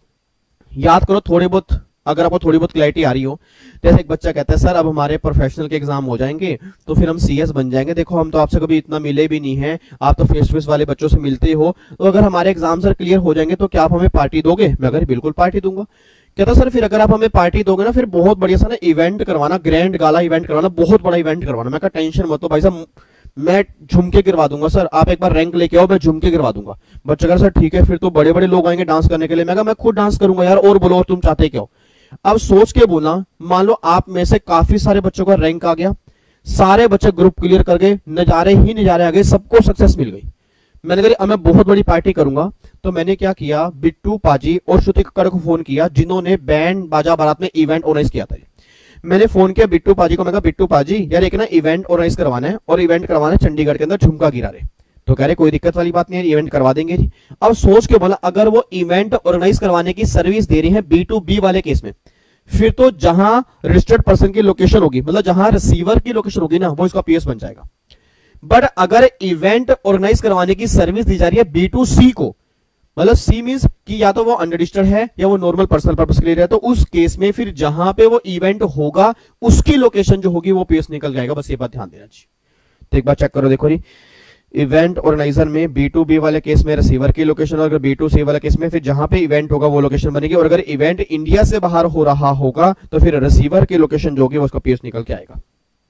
याद करो थोड़े बहुत, अगर आपको थोड़ी बहुत क्लैरिटी आ रही हो। जैसे एक बच्चा कहता है सर अब हमारे प्रोफेशनल के एग्जाम हो जाएंगे तो फिर हम CS बन जाएंगे। देखो हम तो आपसे कभी इतना मिले भी नहीं है, आप तो फेस टू फेस वाले बच्चों से मिलते हो, तो अगर हमारे एग्जाम सर क्लियर हो जाएंगे तो क्या आप हमें पार्टी दोगे? मैं अगर बिल्कुल पार्टी दूंगा। कहता सर फिर अगर आप हमें पार्टी दोगे ना, फिर बहुत बढ़िया सा ना इवेंट करवाना, ग्रैंड गाला इवेंट करवाना, बहुत बड़ा इवेंट करवाना। मैं कहा टेंशन मत लो भाई साहब, मैं झुमके गिरवा दूंगा सर, आप एक बार रैंक लेके आओ, मैं झुमके गिरवा दूंगा। बच्चा कह सर ठीक है, फिर तो बड़े बड़े लोग आएंगे डांस करने के लिए। मैं कहा मैं खुद डांस करूंगा यार, और बोलो और तुम चाहते क्या हो। अब सोच के बोला, मान लो आप में से काफी सारे बच्चों का रैंक आ गया, सारे बच्चे ग्रुप क्लियर कर गए, नजारे ही नजारे आ गए, सबको सक्सेस मिल गई। मैंने कहा अब मैं बहुत बड़ी पार्टी करूंगा। तो मैंने क्या किया, बिट्टू पाजी और श्रुति कक्कड़ को फोन किया जिन्होंने बैंड बाजा बारात में इवेंट ऑर्गेनाइज किया था। मैंने फोन किया बिट्टू पाजी को, मैं कहा बिट्टू पाजी यार एक ना इवेंट ऑर्गेनाइज करवाना है, और इवेंट करवाना है चंडीगढ़ के अंदर झुमका गिरा रहे। तो कह रहे कोई दिक्कत वाली बात नहीं है, इवेंट करवा देंगे जी। अब सोच के बोला, अगर वो इवेंट ऑर्गेनाइज करवाने की सर्विस दे रही है B2B वाले केस में, फिर तो जहां रजिस्टर्ड पर्सन की लोकेशन होगी, मतलब जहां रिसीवर की लोकेशन होगी ना, वो इसका पीएस बन जाएगा। बट अगर इवेंट ऑर्गेनाइज करवाने की सर्विस दी जा रही है B2C को, मतलब C मींस कि या तो वो अनरजिस्टर्ड है या वो नॉर्मल पर्सनल पर्पस के लिए है, तो उस केस में फिर जहां पे वो इवेंट होगा उसकी लोकेशन जो होगी वो पीएस निकल जाएगा। बस ये बात ध्यान देना जी। तो एक बार चेक करो, देखो जी, इवेंट ऑर्गेनाइजर में B2B वाले केस में रिसीवर की लोकेशन, और अगर B2C वाले केस में फिर जहां पे इवेंट होगा वो लोकेशन बनेगी, और अगर इवेंट इंडिया से बाहर हो रहा होगा तो फिर रिसीवर की लोकेशन जो होगी वो उसका पीएस निकल के आएगा।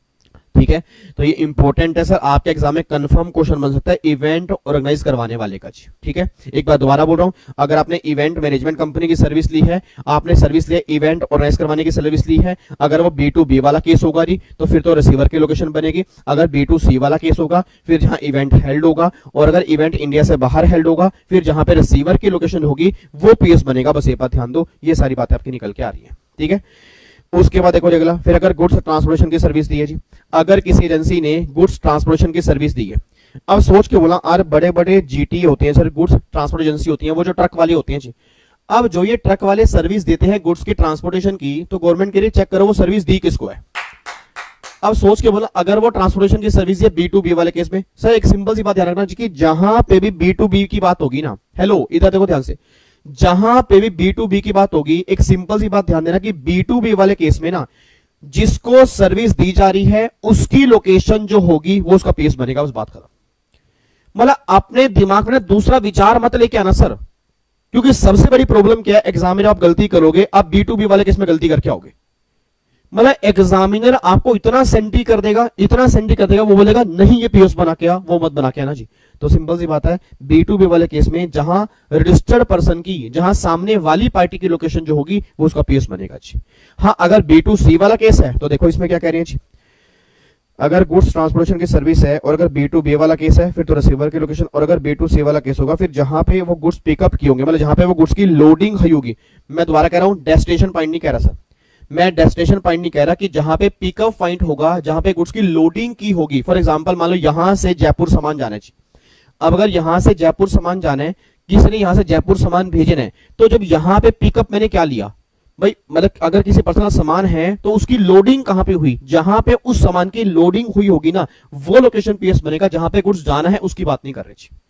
ठीक है, तो ये इंपॉर्टेंट है सर, आपके एग्जाम में कंफर्म क्वेश्चन बन सकता है इवेंट ऑर्गेनाइज करवाने वाले का जी। ठीक है, एक बार दोबारा बोल रहा हूं, अगर आपने इवेंट मैनेजमेंट कंपनी की सर्विस ली है, आपने सर्विस लिया इवेंट ऑर्गेनाइज करवाने की सर्विस ली है, अगर वो B2B वाला केस होगा जी तो फिर तो रिसीवर की लोकेशन बनेगी। अगर B2C वाला केस होगा फिर जहां इवेंट हेल्ड होगा, और अगर इवेंट इंडिया से बाहर हेल्ड होगा फिर जहां पे रिसीवर की लोकेशन होगी वो पीएस बनेगा। बस ये बात ध्यान दो, ये सारी बातें आपकी निकल के आ रही है। ठीक है, उसके बाद देखो अगला, फिर अगर गुड्स ट्रांसपोर्टेशन की सर्विस दी है जी, अगर किसी एजेंसी ने गुड्स ट्रांसपोर्टेशन की सर्विस दी है, अब सोच के बोला यार बड़े बड़े जीटी होते हैं सर, गुड्स ट्रांसपोर्ट एजेंसी होती है, वो जो ट्रक वाले होते हैं जी, अब जो ये ट्रक वाले सर्विस देते हैं गुड्स की ट्रांसपोर्टेशन की, तो गवर्नमेंट के लिए चेक करो वो सर्विस दी किसको है। अब सोच के बोला अगर वो ट्रांसपोर्टेशन की सर्विस है B2B वाले केस में, सर एक सिंपल सी बात ध्यान रखना कि जहां पे भी B2B की बात होगी ना, हेलो इधर देखो ध्यान से, जहां पे भी B2B की बात होगी, एक सिंपल सी बात ध्यान देना कि B2B वाले केस में ना जिसको सर्विस दी जा रही है उसकी लोकेशन जो होगी वो उसका पीएस बनेगा, उस बात खत्म। मतलब अपने दिमाग में दूसरा विचार मत लेके आना सर, क्योंकि सबसे बड़ी प्रॉब्लम क्या है, एग्जाम में आप गलती करोगे, आप B2B वाले केस में गलती करके आओगे, मतलब एग्जामिनर आपको इतना सेंटी कर देगा, इतना सेंटी कर देगा, वो बोलेगा नहीं ये पीएस बना के आ, वो मत बना के आना जी। तो सिंपल सी बात है, B2B वाले केस में जहां रजिस्टर्ड पर्सन की, जहां सामने वाली पार्टी की लोकेशन जो होगी वो उसका पीएस बनेगा जी। हाँ अगर B2C वाला केस है तो देखो इसमें क्या कह रहे हैं जी, अगर गुड्स ट्रांसपोर्टेशन की सर्विस है और अगर B2B वाला केस है फिर तो रिसीवर की लोकेशन, और अगर B2C वाला केस होगा फिर जहां पे वो गुड्स पिकअप की होंगे, मतलब जहां पे वो गुड्स की लोडिंग हुई होगी, मैं दोबारा कह रहा हूं डेस्टिनेशन पॉइंट नहीं कह रहा सर, मैं डेस्टिनेशन पॉइंट नहीं कह रहा, कि जहां पे पिकअप पॉइंट होगा, जहां पे गुड्स की लोडिंग की होगी। फॉर एग्जांपल मान लो यहां से जयपुर सामान जाना है, अब अगर यहां से जयपुर सामान जाना है, किसी ने यहां से जयपुर सामान भेजना है, तो जब यहां पे पिकअप मैंने क्या लिया भाई, मतलब अगर किसी पर्सनल सामान है तो उसकी लोडिंग कहां पे हुई, जहां पे उस सामान की लोडिंग हुई होगी ना वो लोकेशन पीएस बनेगा, जहां पे गुड्स जाना है उसकी बात नहीं कर रहे जी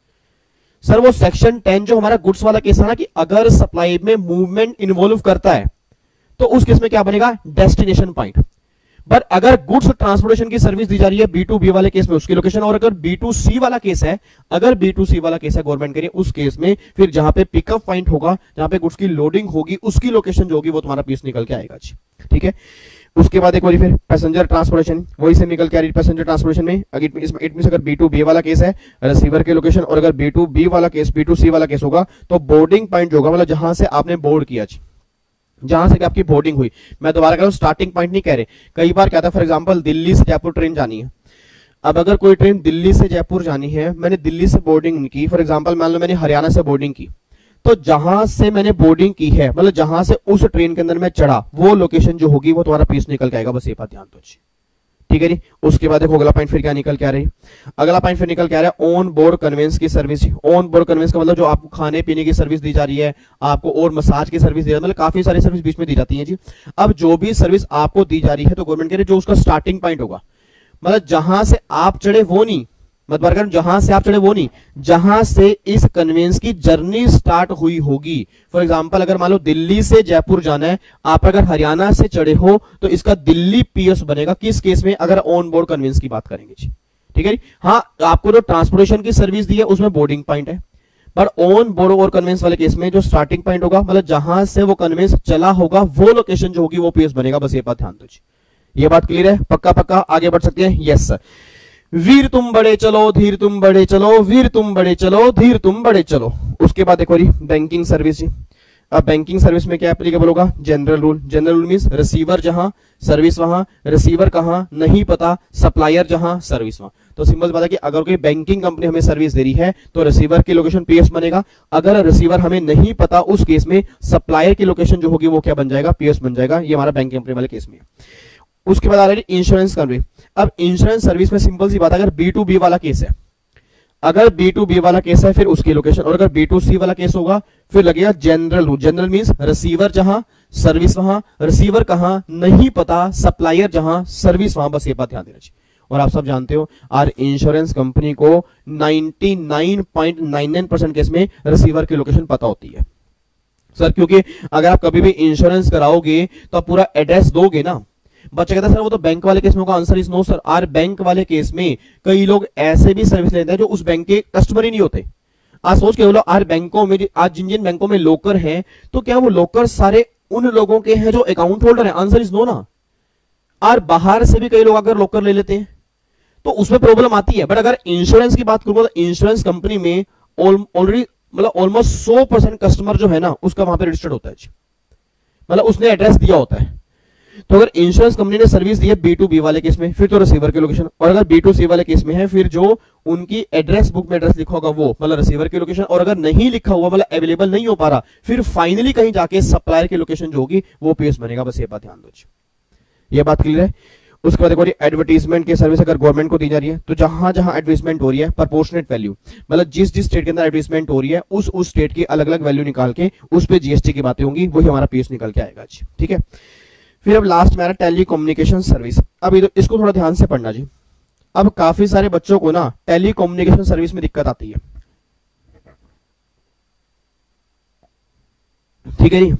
सर। वो सेक्शन 10 जो हमारा गुड्स वाला केस है ना, कि अगर सप्लाई में मूवमेंट इन्वॉल्व करता है तो उस केस में क्या बनेगा, डेस्टिनेशन पॉइंट। बट अगर गुड्स ट्रांसपोर्टेशन की सर्विस दी जा रही है B2B वाले केस में उसकी लोकेशन, और अगर B2C वाला केस है, अगर B2C वाला केस है गवर्नमेंट के लिए, उस केस में फिर जहां पे पिकअप पॉइंट होगा, जहां पे गुड्स की लोडिंग होगी, उसकी लोकेशन जो होगी वो तुम्हारा पीस निकल के आएगा जी। ठीक है, उसके बाद एक बार फिर पैसेंजर ट्रांसपोर्टेशन वही से निकल के आ रही है। पैसेंजर ट्रांसपोर्टेशन में इट मींस अगर B2B वाला केस है रिसीवर की लोकेशन, और अगर B2B वाला केस B2C वाला केस होगा तो बोर्डिंग पॉइंट जो होगा, मतलब जहां से आपने बोर्ड किया जी, जहां से भी आपकी बोर्डिंग हुई, मैं दोबारा कह रहा हूं स्टार्टिंग पॉइंट नहीं कह रहे। कई बार क्या था, फॉर एग्जांपल दिल्ली से जयपुर ट्रेन जानी है, अब अगर कोई ट्रेन दिल्ली से जयपुर जानी है, मैंने दिल्ली से बोर्डिंग की, फॉर एग्जांपल मान लो मैंने हरियाणा से बोर्डिंग की, तो जहां से मैंने बोर्डिंग की है, मतलब जहां से उस ट्रेन के अंदर मैं चढ़ा, वो लोकेशन जो होगी वो तुम्हारा पीस निकल के आएगा, बस ये बात ध्यान दो। ठीक है जी। उसके बाद देखो अगला पॉइंट फिर क्या निकल के आ रही है, अगला पॉइंट फिर निकल के आ रहा है ऑन बोर्ड कन्वेंस की सर्विस। ऑन बोर्ड कन्वेंस का मतलब जो आपको खाने पीने की सर्विस दी जा रही है, आपको और मसाज की सर्विस दी जा रही है, मतलब काफी सारी सर्विस बीच में दी जाती है जी। अब जो भी सर्विस आपको दी जा रही है तो गवर्नमेंट कह रही है जो उसका स्टार्टिंग पॉइंट होगा, मतलब जहां से आप चढ़े वो नहीं, मतलब जहां से आप चढ़े वो नहीं, जहां से इस कन्वेंस की जर्नी स्टार्ट हुई होगी। फॉर एग्जांपल अगर मान लो दिल्ली से जयपुर जाना है, आप अगर हरियाणा से चढ़े हो तो इसका दिल्ली पीएस बनेगा, किस केस में, अगर ऑन बोर्ड कन्वेंस की बात करेंगे जी। ठीक है जी। हाँ आपको जो ट्रांसपोर्टेशन की सर्विस दी है उसमें बोर्डिंग पॉइंट है, पर ऑन बोर्ड और कन्वेंस वाले केस में जो स्टार्टिंग पॉइंट होगा, मतलब जहां से वो कन्वेंस चला होगा वो लोकेशन जो होगी वो पीएस बनेगा, बस ये बात ध्यान दो जी। ये बात क्लियर है, पक्का पक्का आगे बढ़ सकते हैं। Yes sir. वीर तुम बड़े चलो, धीर तुम बड़े चलो, वीर तुम बड़े चलो, धीर तुम बड़े चलो। उसके बाद देखो जी बैंकिंग सर्विस। अब बैंकिंग सर्विस में क्या एप्लीकेबल होगा, general rule. General rule means receiver जहां सर्विस वहां, रिसीवर कहां नहीं पता, सप्लायर जहां सर्विस वहां। तो सिंपल बात है कि अगर कोई बैंकिंग कंपनी हमें सर्विस दे रही है तो रिसीवर की लोकेशन पीएस बनेगा, अगर रिसीवर हमें नहीं पता उस केस में सप्लायर की लोकेशन जो होगी वो क्या बन जाएगा, पीएस बन जाएगा। ये हमारा बैंकिंग कंपनी वाले केस में। उसके बाद आ रहा है इंश्योरेंस कंपनी। अब इंश्योरेंस सर्विस में सिंपल सी बात है, अगर B2B वाला केस है, अगर B2B वाला केस है फिर उसकी लोकेशन, और अगर B2C वाला केस होगा फिर लगेगा general rule. General means receiver जहां सर्विस वहां, रिसीवर कहां नहीं पता, सप्लायर जहां सर्विस वहां, बस ये बात ध्यान देना चाहिए। और आप सब जानते हो आर इंश्योरेंस कंपनी को 99.99% केस में रिसीवर की लोकेशन पता होती है सर, क्योंकि अगर आप कभी भी इंश्योरेंस कराओगे तो आप पूरा एड्रेस दोगे ना। बच्चा कहता है सर वो तो बैंक वाले केस में होगा, answer is no sir. Or bank वाले केस में कई लोग ऐसे भी सर्विस लेते हैं जो उस बैंक के कस्टमर ही नहीं होते। आज सोच के बोलो, आर बैंकों में, आज जिन बैंकों में लॉकर है तो क्या वो लॉकर सारे उन लोगों के हैं जो अकाउंट होल्डर है, आंसर इज नो ना। आर बाहर से भी कई लोग अगर लॉकर ले लेते हैं तो उसमें प्रॉब्लम आती है। बट अगर इंश्योरेंस की बात करूंगा तो इंश्योरेंस कंपनी में ऑलरेडी मतलब ऑलमोस्ट 100% कस्टमर जो है ना उसका वहां पे रजिस्टर्ड होता है, मतलब उसने एड्रेस दिया होता है। तो अगर इंश्योरेंस कंपनी ने सर्विस दी है B2B वाले केस में फिर तो रिसीवर की लोकेशन, और अगर B2C वाले केस में है फिर जो उनकी एड्रेस बुक में एड्रेस लिखा होगा वो मतलब रिसीवर की लोकेशन, और अगर नहीं लिखा हुआ मतलब अवेलेबल नहीं हो पा रहा फिर फाइनली कहीं जाके सप्लायर की लोकेशन जो होगी वो पीएस बनेगा, बस ये बात ध्यान दो। ये बात क्लियर है। उसके बाद देखो एडवर्टीजमेंट की सर्विस अगर गवर्नमेंट को दी जा रही है तो जहां जहां एडवर्टीजमेंट हो रही है प्रोपोर्शनेट वैल्यू, मतलब जिस जिस स्टेट के अंदर एडवर्टीजमेंट हो रही है उस स्टेट की अलग अलग वैल्यू निकाल के उस पे जीएसटी की बातें होंगी, वही हमारा पीएस निकल के आएगा जी। ठीक है, फिर अब लास्ट में आ रहा टेलीकम्युनिकेशन सर्विस। अब इसको थोड़ा ध्यान से पढ़ना जी। अब काफी सारे बच्चों को ना टेलीकम्युनिकेशन सर्विस में दिक्कत आती है, ठीक है जी।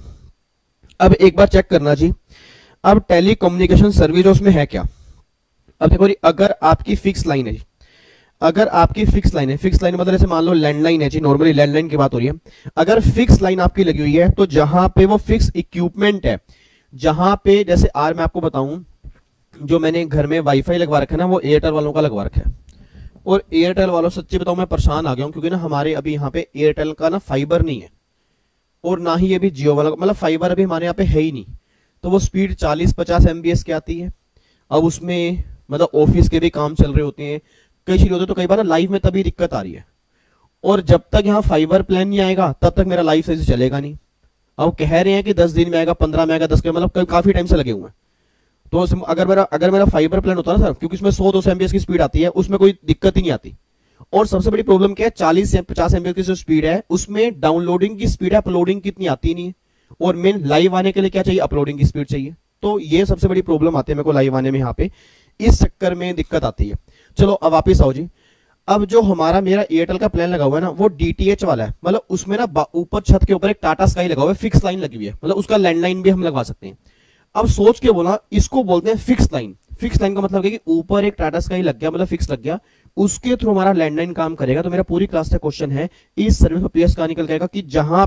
अब एक बार चेक करना जी, अब टेलीकम्युनिकेशन सर्विस उसमें है क्या। अब देखो जी, अगर आपकी फिक्स लाइन है, अगर आपकी फिक्स लाइन है, फिक्स लाइन मतलब जैसे मान लो लैंडलाइन है जी, नॉर्मली लैंडलाइन की बात हो रही है। अगर फिक्स लाइन आपकी लगी हुई है तो जहां पे वो फिक्स इक्विपमेंट है, जहां पे जैसे मैं आपको बताऊं, जो मैंने घर में वाईफाई लगवा रखा है ना वो एयरटेल वालों का लगवा रखा है। और एयरटेल वालों सच्ची बताऊं मैं परेशान आ गया हूं, क्योंकि ना हमारे अभी यहाँ पे एयरटेल का ना फाइबर नहीं है और ना ही अभी जियो वाला, मतलब फाइबर अभी हमारे यहाँ पे है ही नहीं। तो वो स्पीड 40-50 MBS की आती है। अब उसमें मतलब ऑफिस के भी काम चल रहे होते हैं, कई चीजें होती है, तो कई बार ना लाइव में तभी दिक्कत आ रही है। और जब तक यहाँ फाइबर प्लान नहीं आएगा तब तक मेरा लाइव सही से चलेगा नहीं। अब कह रहे हैं कि 10 दिन में आएगा, 15 में आएगा, 10 के मतलब काफी टाइम से लगे हुए हैं। तो अगर मेरा फाइबर प्लान होता ना सर, क्योंकि उसमें 100-200 MBS की स्पीड आती है, उसमें कोई दिक्कत ही नहीं आती। और सबसे बड़ी प्रॉब्लम क्या है, 40 से 50 MBS की जो स्पीड है उसमें डाउनलोडिंग की स्पीड है, अपलोडिंग कितनी आती नहीं है। और मेन लाइव आने के लिए क्या चाहिए, अपलोडिंग की स्पीड चाहिए। तो ये सबसे बड़ी प्रॉब्लम आती है मेरे को लाइव आने में, यहाँ पे इस चक्कर में दिक्कत आती है। चलो अब वापिस आओ जी। अब जो मेरा एयरटेल का प्लान लगा हुआ है ना वो DTH वाला है, मतलब उसमें ना ऊपर छत के ऊपर एक टाटा स्काई लगा हुआ है, फिक्स लाइन लगी हुई है, मतलब उसका लैंडलाइन भी हम लगवा सकते हैं। अब सोच के बोला, इसको बोलते हैं फिक्स लाइन। फिक्स लाइन का मतलब है कि ऊपर एक टाटा स्काई लग गया, मतलब फिक्स लग गया, उसके थ्रू हमारा लैंडलाइन काम करेगा। तो मेरा पूरी क्लास का क्वेश्चन है, इस सर्विस में पीएस का निकल जाएगा कि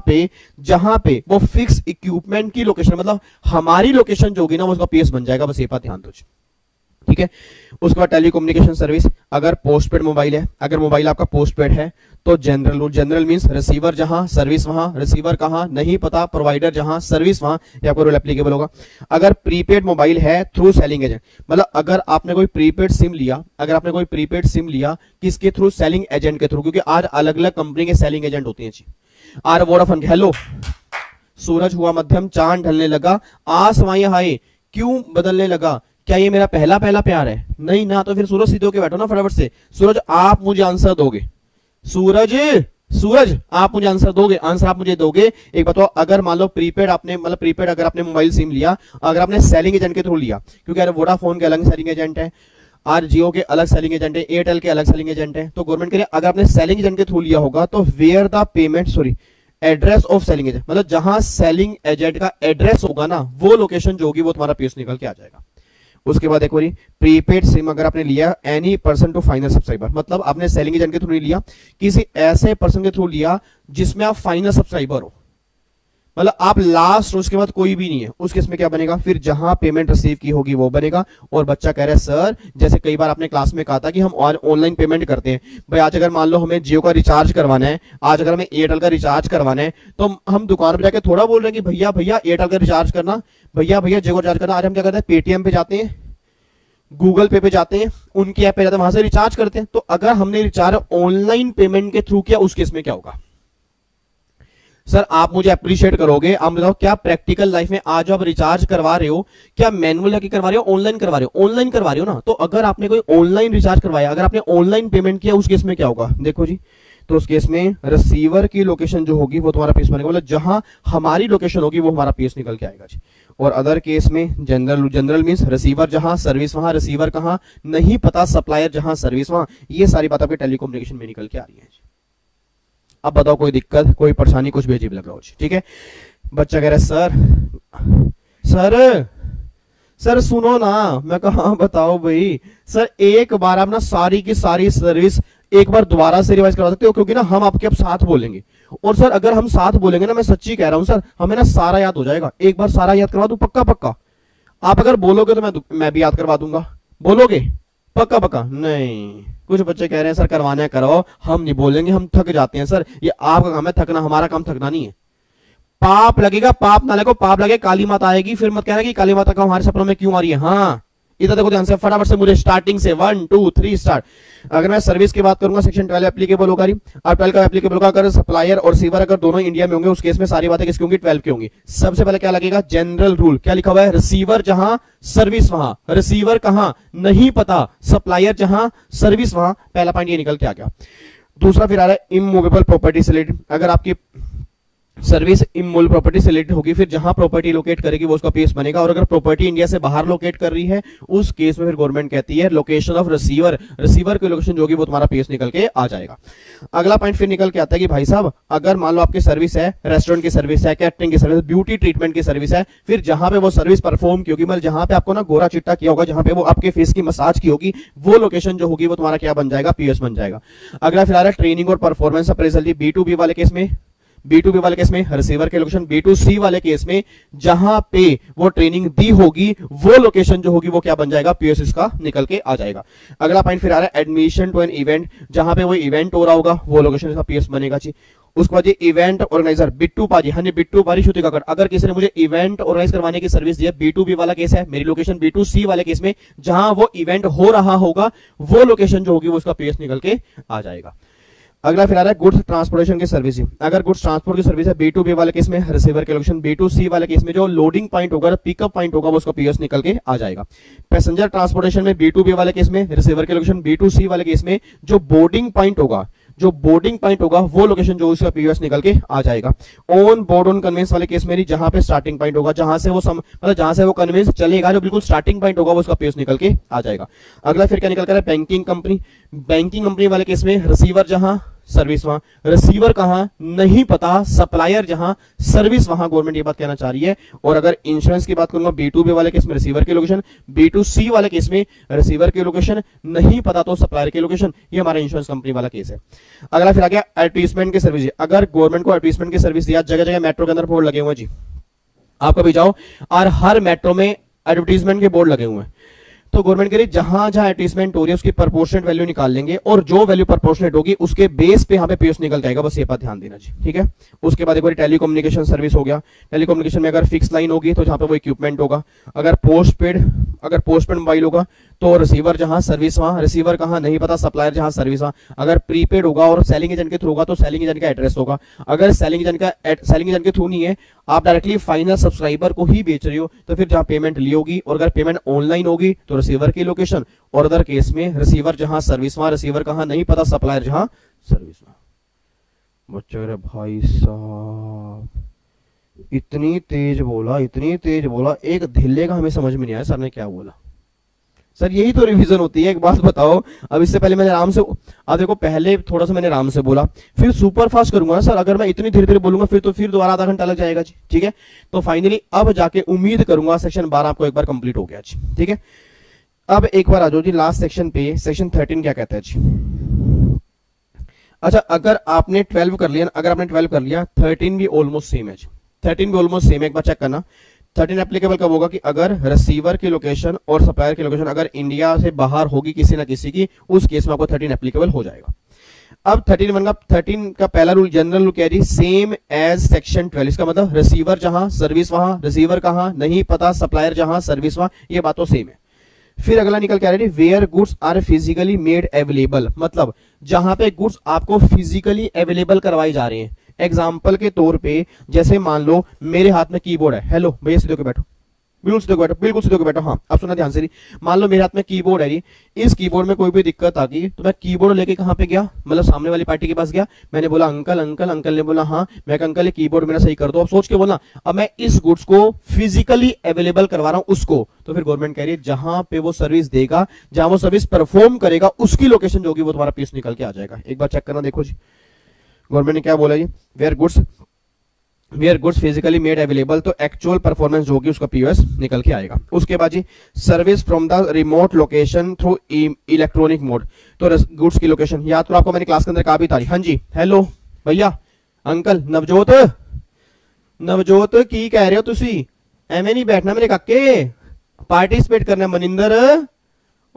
जहां पे वो फिक्स इक्विपमेंट की लोकेशन, मतलब हमारी लोकेशन जो होगी ना वो उसका पीएस बन जाएगा। बस ये बात ध्यान दो, ठीक है। उसके बाद टेलीकम्युनिकेशन सर्विस, अगर पोस्टपेड मोबाइल है, अगर मोबाइल आपका पोस्टपेड है तो general rule, general means receiver जहां सर्विस वहां, रिसीवर कहां नहीं पता, प्रोवाइडर जहां सर्विस वहां, ये आपको रूल एप्लीकेबल होगा। अगर प्रीपेड मोबाइल है थ्रू सेलिंग एजेंट, मतलब अगर आपने कोई प्रीपेड सिम लिया, अगर आपने कोई प्रीपेड सिम लिया किसके थ्रू, सेलिंग एजेंट के थ्रू, क्योंकि आज अलग अलग कंपनी के सेलिंग एजेंट होते हैं जी। आर वोडाफोन, हेलो सूरज हुआ मध्यम, चांद ढलने लगा, आसमां हाय क्यों बदलने लगा, क्या ये मेरा पहला प्यार है? नहीं ना, तो फिर सूरज सीधे होके बैठो ना फटाफट से। सूरज आप मुझे आंसर दोगे, सूरज आप मुझे आंसर दोगे, आंसर आप मुझे दोगे। एक बताओ, अगर मान लो प्रीपेड आपने, मतलब प्रीपेड अगर आपने मोबाइल सिम लिया, अगर आपने सेलिंग एजेंट के थ्रू लिया, क्योंकि अगर वोडाफोन के अलग सेलिंग एजेंट है, आज जियो के अलग सेलिंग एजेंट है, एयरटेल के अलग सेलिंग एजेंट है, तो गवर्नमेंट के लिए अगर आपने सेलिंग एजेंट के थ्रू लिया होगा तो where the payment, sorry address of selling agent, मतलब जहां सेलिंग एजेंट का एड्रेस होगा ना वो लोकेशन जो होगी वो तुम्हारा पीएस निकल के आ जाएगा। उसके बाद एक बारी प्रीपेड सिम अगर आपने लिया, any person to final subscriber, मतलब आपने सेलिंग एजेंट के थ्रू नहीं लिया, किसी ऐसे पर्सन के थ्रू लिया जिसमें आप फाइनल सब्सक्राइबर हो, मतलब आप लास्ट, उसके बाद कोई भी नहीं है, उस केस में क्या बनेगा, फिर जहां पेमेंट रिसीव की होगी वो बनेगा। और बच्चा कह रहा है सर, जैसे कई बार आपने क्लास में कहा था कि हम ऑनलाइन पेमेंट करते हैं, भाई आज अगर मान लो हमें जियो का रिचार्ज करवाना है, आज अगर हमें एयरटेल का रिचार्ज करवाना है, तो हम दुकान पर जाके थोड़ा बोल रहे हैं कि भैया एयरटेल का रिचार्ज करना, भैया जियो का रिचार्ज करना। आज हम क्या करते हैं, पेटीएम पे जाते हैं, गूगल पे जाते हैं, उनकी ऐप पे जाते हैं, वहां से रिचार्ज करते हैं। तो अगर हमने रिचार्ज ऑनलाइन पेमेंट के थ्रू किया उस केस में क्या होगा? सर आप मुझे अप्रिशिएट करोगे, आप बताओ क्या प्रैक्टिकल लाइफ में आज आप रिचार्ज करवा रहे हो, क्या मैनुअल जाके करवा रहे हो, ऑनलाइन करवा रहे हो? ऑनलाइन करवा रहे हो ना। तो अगर आपने कोई ऑनलाइन रिचार्ज करवाया, अगर आपने ऑनलाइन पेमेंट किया उस केस में क्या होगा? देखो जी, तो उस केस में रिसीवर की लोकेशन जो होगी वो तुम्हारा पीएस बनेगा, मतलब जहां हमारी लोकेशन होगी वो हमारा पीएस निकल के आएगा जी। और अदर केस में जनरल मींस रिसीवर जहां सर्विस वहां, रिसीवर कहां नहीं पता, सप्लायर जहां सर्विस वहां, ये सारी बात आपके टेलीकम्युनिकेशन में निकल के आ रही है। अब बताओ कोई दिक्कत, कोई परेशानी, कुछ भी अजीब लग रहा हो जी, ठीक है। बच्चा कह रहा है सर सुनो ना, मैं कहा बताओ भाई। सर एक बार आप ना सारी की सारी सर्विस एक बार दोबारा से रिवाइज करवा सकते हो, क्योंकि ना हम आपके अब साथ बोलेंगे, और सर अगर हम साथ बोलेंगे ना, मैं सच्ची कह रहा हूं सर, हमें ना सारा याद हो जाएगा। एक बार सारा याद करवा दूं, पक्का? आप अगर बोलोगे तो मैं भी याद करवा दूंगा, बोलोगे? पक्का? नहीं, कुछ बच्चे कह रहे हैं सर करवाना है करवाओ, हम नहीं बोलेंगे, हम थक जाते हैं सर। ये आपका काम है थकना, हमारा काम थकना नहीं है। पाप लगेगा, पाप ना लगो, पाप लगे काली माता आएगी, फिर मत कहना कि काली माता का हमारे सपनों में क्यों आ रही है। हाँ, इधर देखो ध्यान से, फटाफट से मुझे स्टार्टिंग से 1 2 3 स्टार्ट। अगर मैं सर्विस की बात करूंगा सेक्शन 12 एप्लीकेबल होगा। अब 12 का एप्लीकेबल होगा अगर सप्लायर और रिसीवर अगर दोनों इंडिया में होंगे, उस केस में सारी बातें किसकी होंगी, 12 की होंगी। सबसे पहले क्या लगेगा, जनरल रूल। क्या लिखा हुआ है, रिसीवर जहां सर्विस वहां, रिसीवर कहां नहीं पता, सप्लायर जहां सर्विस वहां। पहला पॉइंट ये निकल के आ गया। दूसरा फिर आ रहा है इमूवेबल प्रॉपर्टी से रिलेटेड। अगर आपकी सर्विस इमूवेबल प्रॉपर्टी से रिलेटेड होगी, फिर जहां प्रॉपर्टी लोकेट करेगी वो उसका पीएस बनेगा। और अगर प्रॉपर्टी इंडिया से बाहर लोकेट कर रही है, उस केस में फिर गवर्नमेंट कहती है लोकेशन ऑफ रिसीवर, रिसीवर की लोकेशन जो होगी वो तुम्हारा पीएस निकल के आ जाएगा। अगला पॉइंट फिर निकल के आता है कि भाई साहब अगर मान लो आपकी सर्विस है, रेस्टोरेंट की सर्विस है, कैटरिंग की सर्विस, ब्यूटी ट्रीटमेंट की सर्विस है, फिर जहां पे वो सर्विस परफॉर्म की होगी, मतलब जहां पे आपको ना गोरा चिट्टा किया होगा, जहां पे वो आपके फेस की मसाज की होगी, वो लोकेशन जो होगी वो तुम्हारा क्या बन जाएगा, पीएस बन जाएगा। अगला फिर आ रहा है ट्रेनिंग और परफॉर्मेंस अप्रेजल। B2B वाले केस में, B2B वाले केस में रिसीवर के लोकेशन, B2C वाले केस में जहां पे वो ट्रेनिंग दी होगी वो लोकेशन जो होगी वो क्या बन जाएगा, पीएस इसका निकल के आ जाएगा। अगला पॉइंट फिर आ रहा है एडमिशन टू एन इवेंट। जहां पे वो इवेंट हो रहा होगा वो लोकेशन इसका पीएस बनेगा जी। उसके बाद इवेंट ऑर्गेनाइजर, बिट्टू पाजी, हाँ जी बिट्टू पाजी श्रुति काकड़, अगर किसी ने मुझे इवेंट ऑर्गेनाइज करवाने की सर्विस दी है, B2B वाला केस है, मेरी लोकेशन B2C वाले केस में जहां वो इवेंट हो रहा होगा वो लोकेशन जो होगी वो उसका पीएस निकल के आ जाएगा। अगला फिर आ रहा है गुड्स ट्रांसपोर्टेशन की सर्विस। अगर गुड्स ट्रांसपोर्ट की सर्विस है B2B वाले केस में रिसीवर के लोकेशन, B2C वाले केस में जो लोडिंग पॉइंट होगा, पिकअप पॉइंट होगा वो उसका पीएस निकल के आ जाएगा। पैसेंजर ट्रांसपोर्टेशन में B2B वाले केस में रिसीवर के लोकेशन, B2C वाले केस में जो बोर्डिंग पॉइंट होगा, जो बोर्डिंग पॉइंट होगा वो लोकेशन जो उसका पीएस निकल के आ जाएगा। ऑन बोर्ड ऑन कन्वेंस वाले केस में जहां पे स्टार्टिंग पॉइंट होगा, जहां से वो मतलब जहां से वो कन्वेंस चलेगा, जो बिल्कुल स्टार्टिंग पॉइंट होगा वो उसका पीएस निकल के आ जाएगा। अगला फिर क्या निकल कर है, बैंकिंग कंपनी। बैंकिंग कंपनी वाले केस में रिसीवर जहां सर्विस वहां, रिसीवर कहां नहीं पता, सप्लायर जहां सर्विस वहां, गवर्नमेंट ये बात कहना चाह रही है। और अगर इंश्योरेंस की बात करूंगा B2B वाले केस में रिसीवर की लोकेशन, B2C वाले केस में रिसीवर की लोकेशन नहीं पता तो सप्लायर की लोकेशन। ये हमारा इंश्योरेंस कंपनी वाला केस है। अगला फिर आ गया एडवर्टाइजमेंट की सर्विस। अगर गवर्नमेंट को एडवर्टाइजमेंट की सर्विस दिया, जगह जगह मेट्रो के अंदर बोर्ड लगे हुए हैं जी, आप कभी जाओ और हर मेट्रो में एडवर्टाइजमेंट के बोर्ड लगे हुए हैं, तो गवर्नमेंट कह रही जहां जहां एडवर्टाइजमेंट हो रही है उसकी प्रोपोर्शनेट वैल्यू निकाल लेंगे और जो वैल्यू प्रोपोर्शनेट होगी उसके बेस पे यहां पे पीएस निकल जाएगा। बस ये बात ध्यान देना जी, ठीक है। उसके बाद एक बार टेलीकम्युनिकेशन सर्विस हो गया। टेलीकम्युनिकेशन में अगर फिक्स लाइन होगी तो जहां पे वो इक्विपमेंट होगा। अगर पोस्टपेड मोबाइल होगा तो रिसीवर जहां सर्विस वहां, रिसीवर कहां नहीं पता, सप्लायर जहां सर्विस वहां। अगर प्रीपेड होगा और सेलिंग एजेंट के थ्रू होगा तो सेलिंग एजेंट का एड्रेस होगा। अगर सेलिंग एजेंट के थ्रू नहीं है, आप डायरेक्टली फाइनल सब्सक्राइबर को ही बेच रहे हो, तो फिर जहां पेमेंट ली होगी, और अगर पेमेंट ऑनलाइन होगी तो रिसीवर की लोकेशन, और अदर केस में रिसीवर जहां सर्विस वहां, रिसीवर कहां नहीं पता, सप्लायर जहां सर्विस वहां। बच्चे रे भाई साहब इतनी तेज बोला, एक धिल्ले का हमें समझ में नहीं आया सर ने क्या बोला। सर यही तो रिवीजन होती है। एक बात बताओ, अब इससे पहले मैंने आराम से, अब देखो पहले थोड़ा सा मैंने आराम से बोला, फिर सुपर फास्ट करूंगा ना सर। अगर मैं इतनी धीरे धीरे बोलूंगा फिर दोबारा आधा घंटा लग जाएगा जी, ठीक है। तो फाइनली अब जाके उम्मीद करूंगा सेक्शन 12 आपको एक बार कंप्लीट हो गया जी, ठीक है। अब एक बार आ जाओ जी लास्ट सेक्शन पे। सेक्शन 13 क्या कहता है जी। अच्छा, अगर आपने 12 कर लिया, 13 भी ऑलमोस्ट सेम है जी। 13 भी ऑलमोस्ट सेम है, एक बार चेक करना। 13 एप्लीकेबल कब होगा कि अगर रिसीवर की लोकेशन और सप्लायर की लोकेशन अगर इंडिया से बाहर होगी किसी ना किसी की, उस केस में आपको 13 एप्लीकेबल हो जाएगा। अब 13 का पहला रूल, जनरल रूल क्या है, सेम एज सेक्शन 12। इसका मतलब रिसीवर जहां सर्विस वहां, रिसीवर कहां नहीं पता, सप्लायर जहां सर्विस वहां, ये बात तो सेम है। फिर अगला निकल के आ रहा है where goods are physically made available, मतलब जहां पे गुड्स आपको फिजिकली अवेलेबल करवाए जा रहे हैं। एग्जाम्पल के तौर पे जैसे मान लो मेरे हाथ में कीबोर्ड है, हेलो भैया सीधे होकर बैठो, बिल्कुल सीधे होकर बैठो, हाँ अब सुना ध्यान से। मान लो मेरे हाथ में कीबोर्ड है जी, इस कीबोर्ड में कोई भी दिक्कत आ गई तो मैं कीबोर्ड लेके कहां पे गया, मतलब सामने वाली पार्टी के पास गया, मैंने बोला अंकल ने बोला हाँ, मैं अंकल ये कीबोर्ड मेरा सही कर दो। अब सोच के बोलना, अब मैं इस गुड्स को फिजिकली अवेलेबल करवा रहा हूं उसको, तो फिर गवर्नमेंट कह रही है जहां पे वो सर्विस देगा, जहां वो सर्विस परफॉर्म करेगा, उसकी लोकेशन जो होगी वो तुम्हारा पीस निकल के आ जाएगा। एक बार चेक करना, देखो जी गवर्नमेंट ने क्या बोला जी, where goods physically made available, तो एक्चुअल परफॉर्मेंस जो होगी उसका पीओएस निकल के आएगा। उसके बाद जी service from the remote location through electronic mode, तो गुड्स की लोकेशन याद तो आपको मैंने क्लास के अंदर कहा भी था। हाँ जी हेलो भैया अंकल नवजोत की कह रहे हो तुसी, एवं नहीं बैठना मेरे काके, पार्टिसिपेट करना। मनिंदर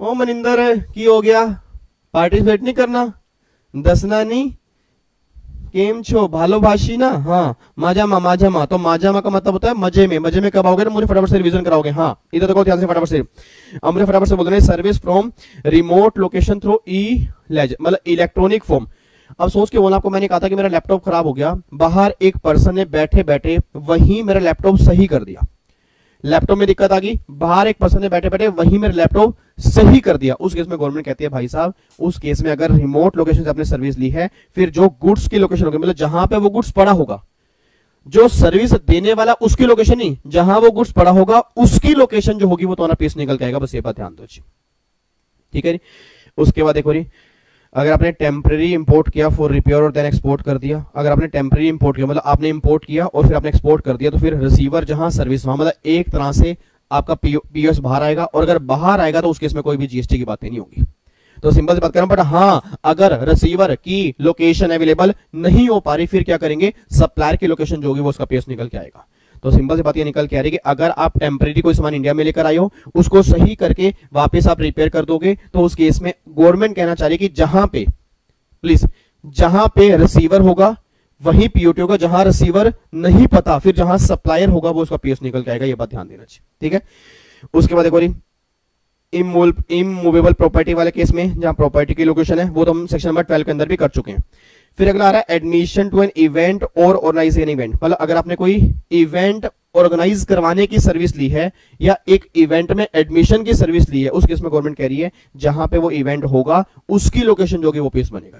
की हो गया, पार्टिसिपेट नहीं करना, दसना नहीं केम छो भालोभाषी ना, हाँ माजामा माजामा, तो माजामा का मतलब होता है मजे में, मजे में कब आओगे ना, मुझे फटाफट से रिवीजन कराओगे। हाँ इधर देखो ध्यान से फटाफट से, हमने फटाफट से बोल रहे हैं service from remote location through e ledger, मतलब इलेक्ट्रॉनिक फॉर्म। अब सोच के बोला आपको, मैंने कहा था कि मेरा लैपटॉप खराब हो गया, बाहर एक पर्सन ने बैठे बैठे वही मेरा लैपटॉप सही कर दिया। लैपटॉप में दिक्कत आ गई, बाहर एक पर्सन ने बैठे बैठे वही मेरा लैपटॉप सही कर दिया। उस केस में गवर्नमेंट कहती है भाई साहब, उस केस में अगर रिमोट लोकेशन से आपने सर्विस ली है, फिर जो गुड्स की लोकेशन होगी, मतलब जहां पे वो गुड्स पड़ा होगा, जो सर्विस देने वाला उसकी लोकेशन नहीं, जहां वो गुड्स पड़ा होगा उसकी लोकेशन जो होगी वो तुम्हारा पीस निकल के आएगा। बस ये बात ध्यान दो, ठीक है। उसके बाद देखो जी, अगर आपने टेम्परेरी इंपोर्ट किया फॉर रिपेयर और देन एक्सपोर्ट कर दिया, अगर आपने टेम्परेरी इंपोर्ट किया मतलब आपने इंपोर्ट किया और फिर आपने एक्सपोर्ट कर दिया, तो फिर रिसीवर जहां सर्विस वहां, मतलब एक तरह से आपका पीओएस बाहर आएगा, और अगर बाहर आएगा तो उस केस में कोई भी जीएसटी की बातें नहीं होगी। तो सिंपल सी बात कर रहा हूं, बट हाँ अगर रिसीवर की लोकेशन अवेलेबल नहीं हो पा रही, फिर क्या करेंगे, सप्लायर की लोकेशन जो होगी वो उसका पीओएस निकल के आएगा। तो सिंपल सी बात ये निकल के आ रही है कि अगर आप टेम्परेरी कोई सामान इंडिया में लेकर आए हो, उसको सही करके वापस आप रिपेयर कर दोगे, तो उस केस में गवर्नमेंट कहना चाह रही है कि जहां पे, प्लीज, जहां पे रिसीवर होगा वही पीओटी होगा, जहां रिसीवर नहीं पता फिर जहां सप्लायर होगा वो उसका पीएस निकल के आएगा। ये बात ध्यान देना चाहिए, ठीक है। उसके बाद एक और इमूवेबल प्रॉपर्टी वाले केस में जहां प्रॉपर्टी की लोकेशन है, वो तो हम सेक्शन नंबर 12 के अंदर भी कर चुके हैं। फिर अगला आ रहा है एडमिशन टू एन इवेंट और ऑर्गेनाइज एन इवेंट, मतलब अगर आपने कोई इवेंट ऑर्गेनाइज करवाने की सर्विस ली है या एक इवेंट में एडमिशन की सर्विस ली है, उस केस में गवर्नमेंट कह रही है जहां पे वो इवेंट होगा उसकी लोकेशन जो होगी वो पीएस बनेगा।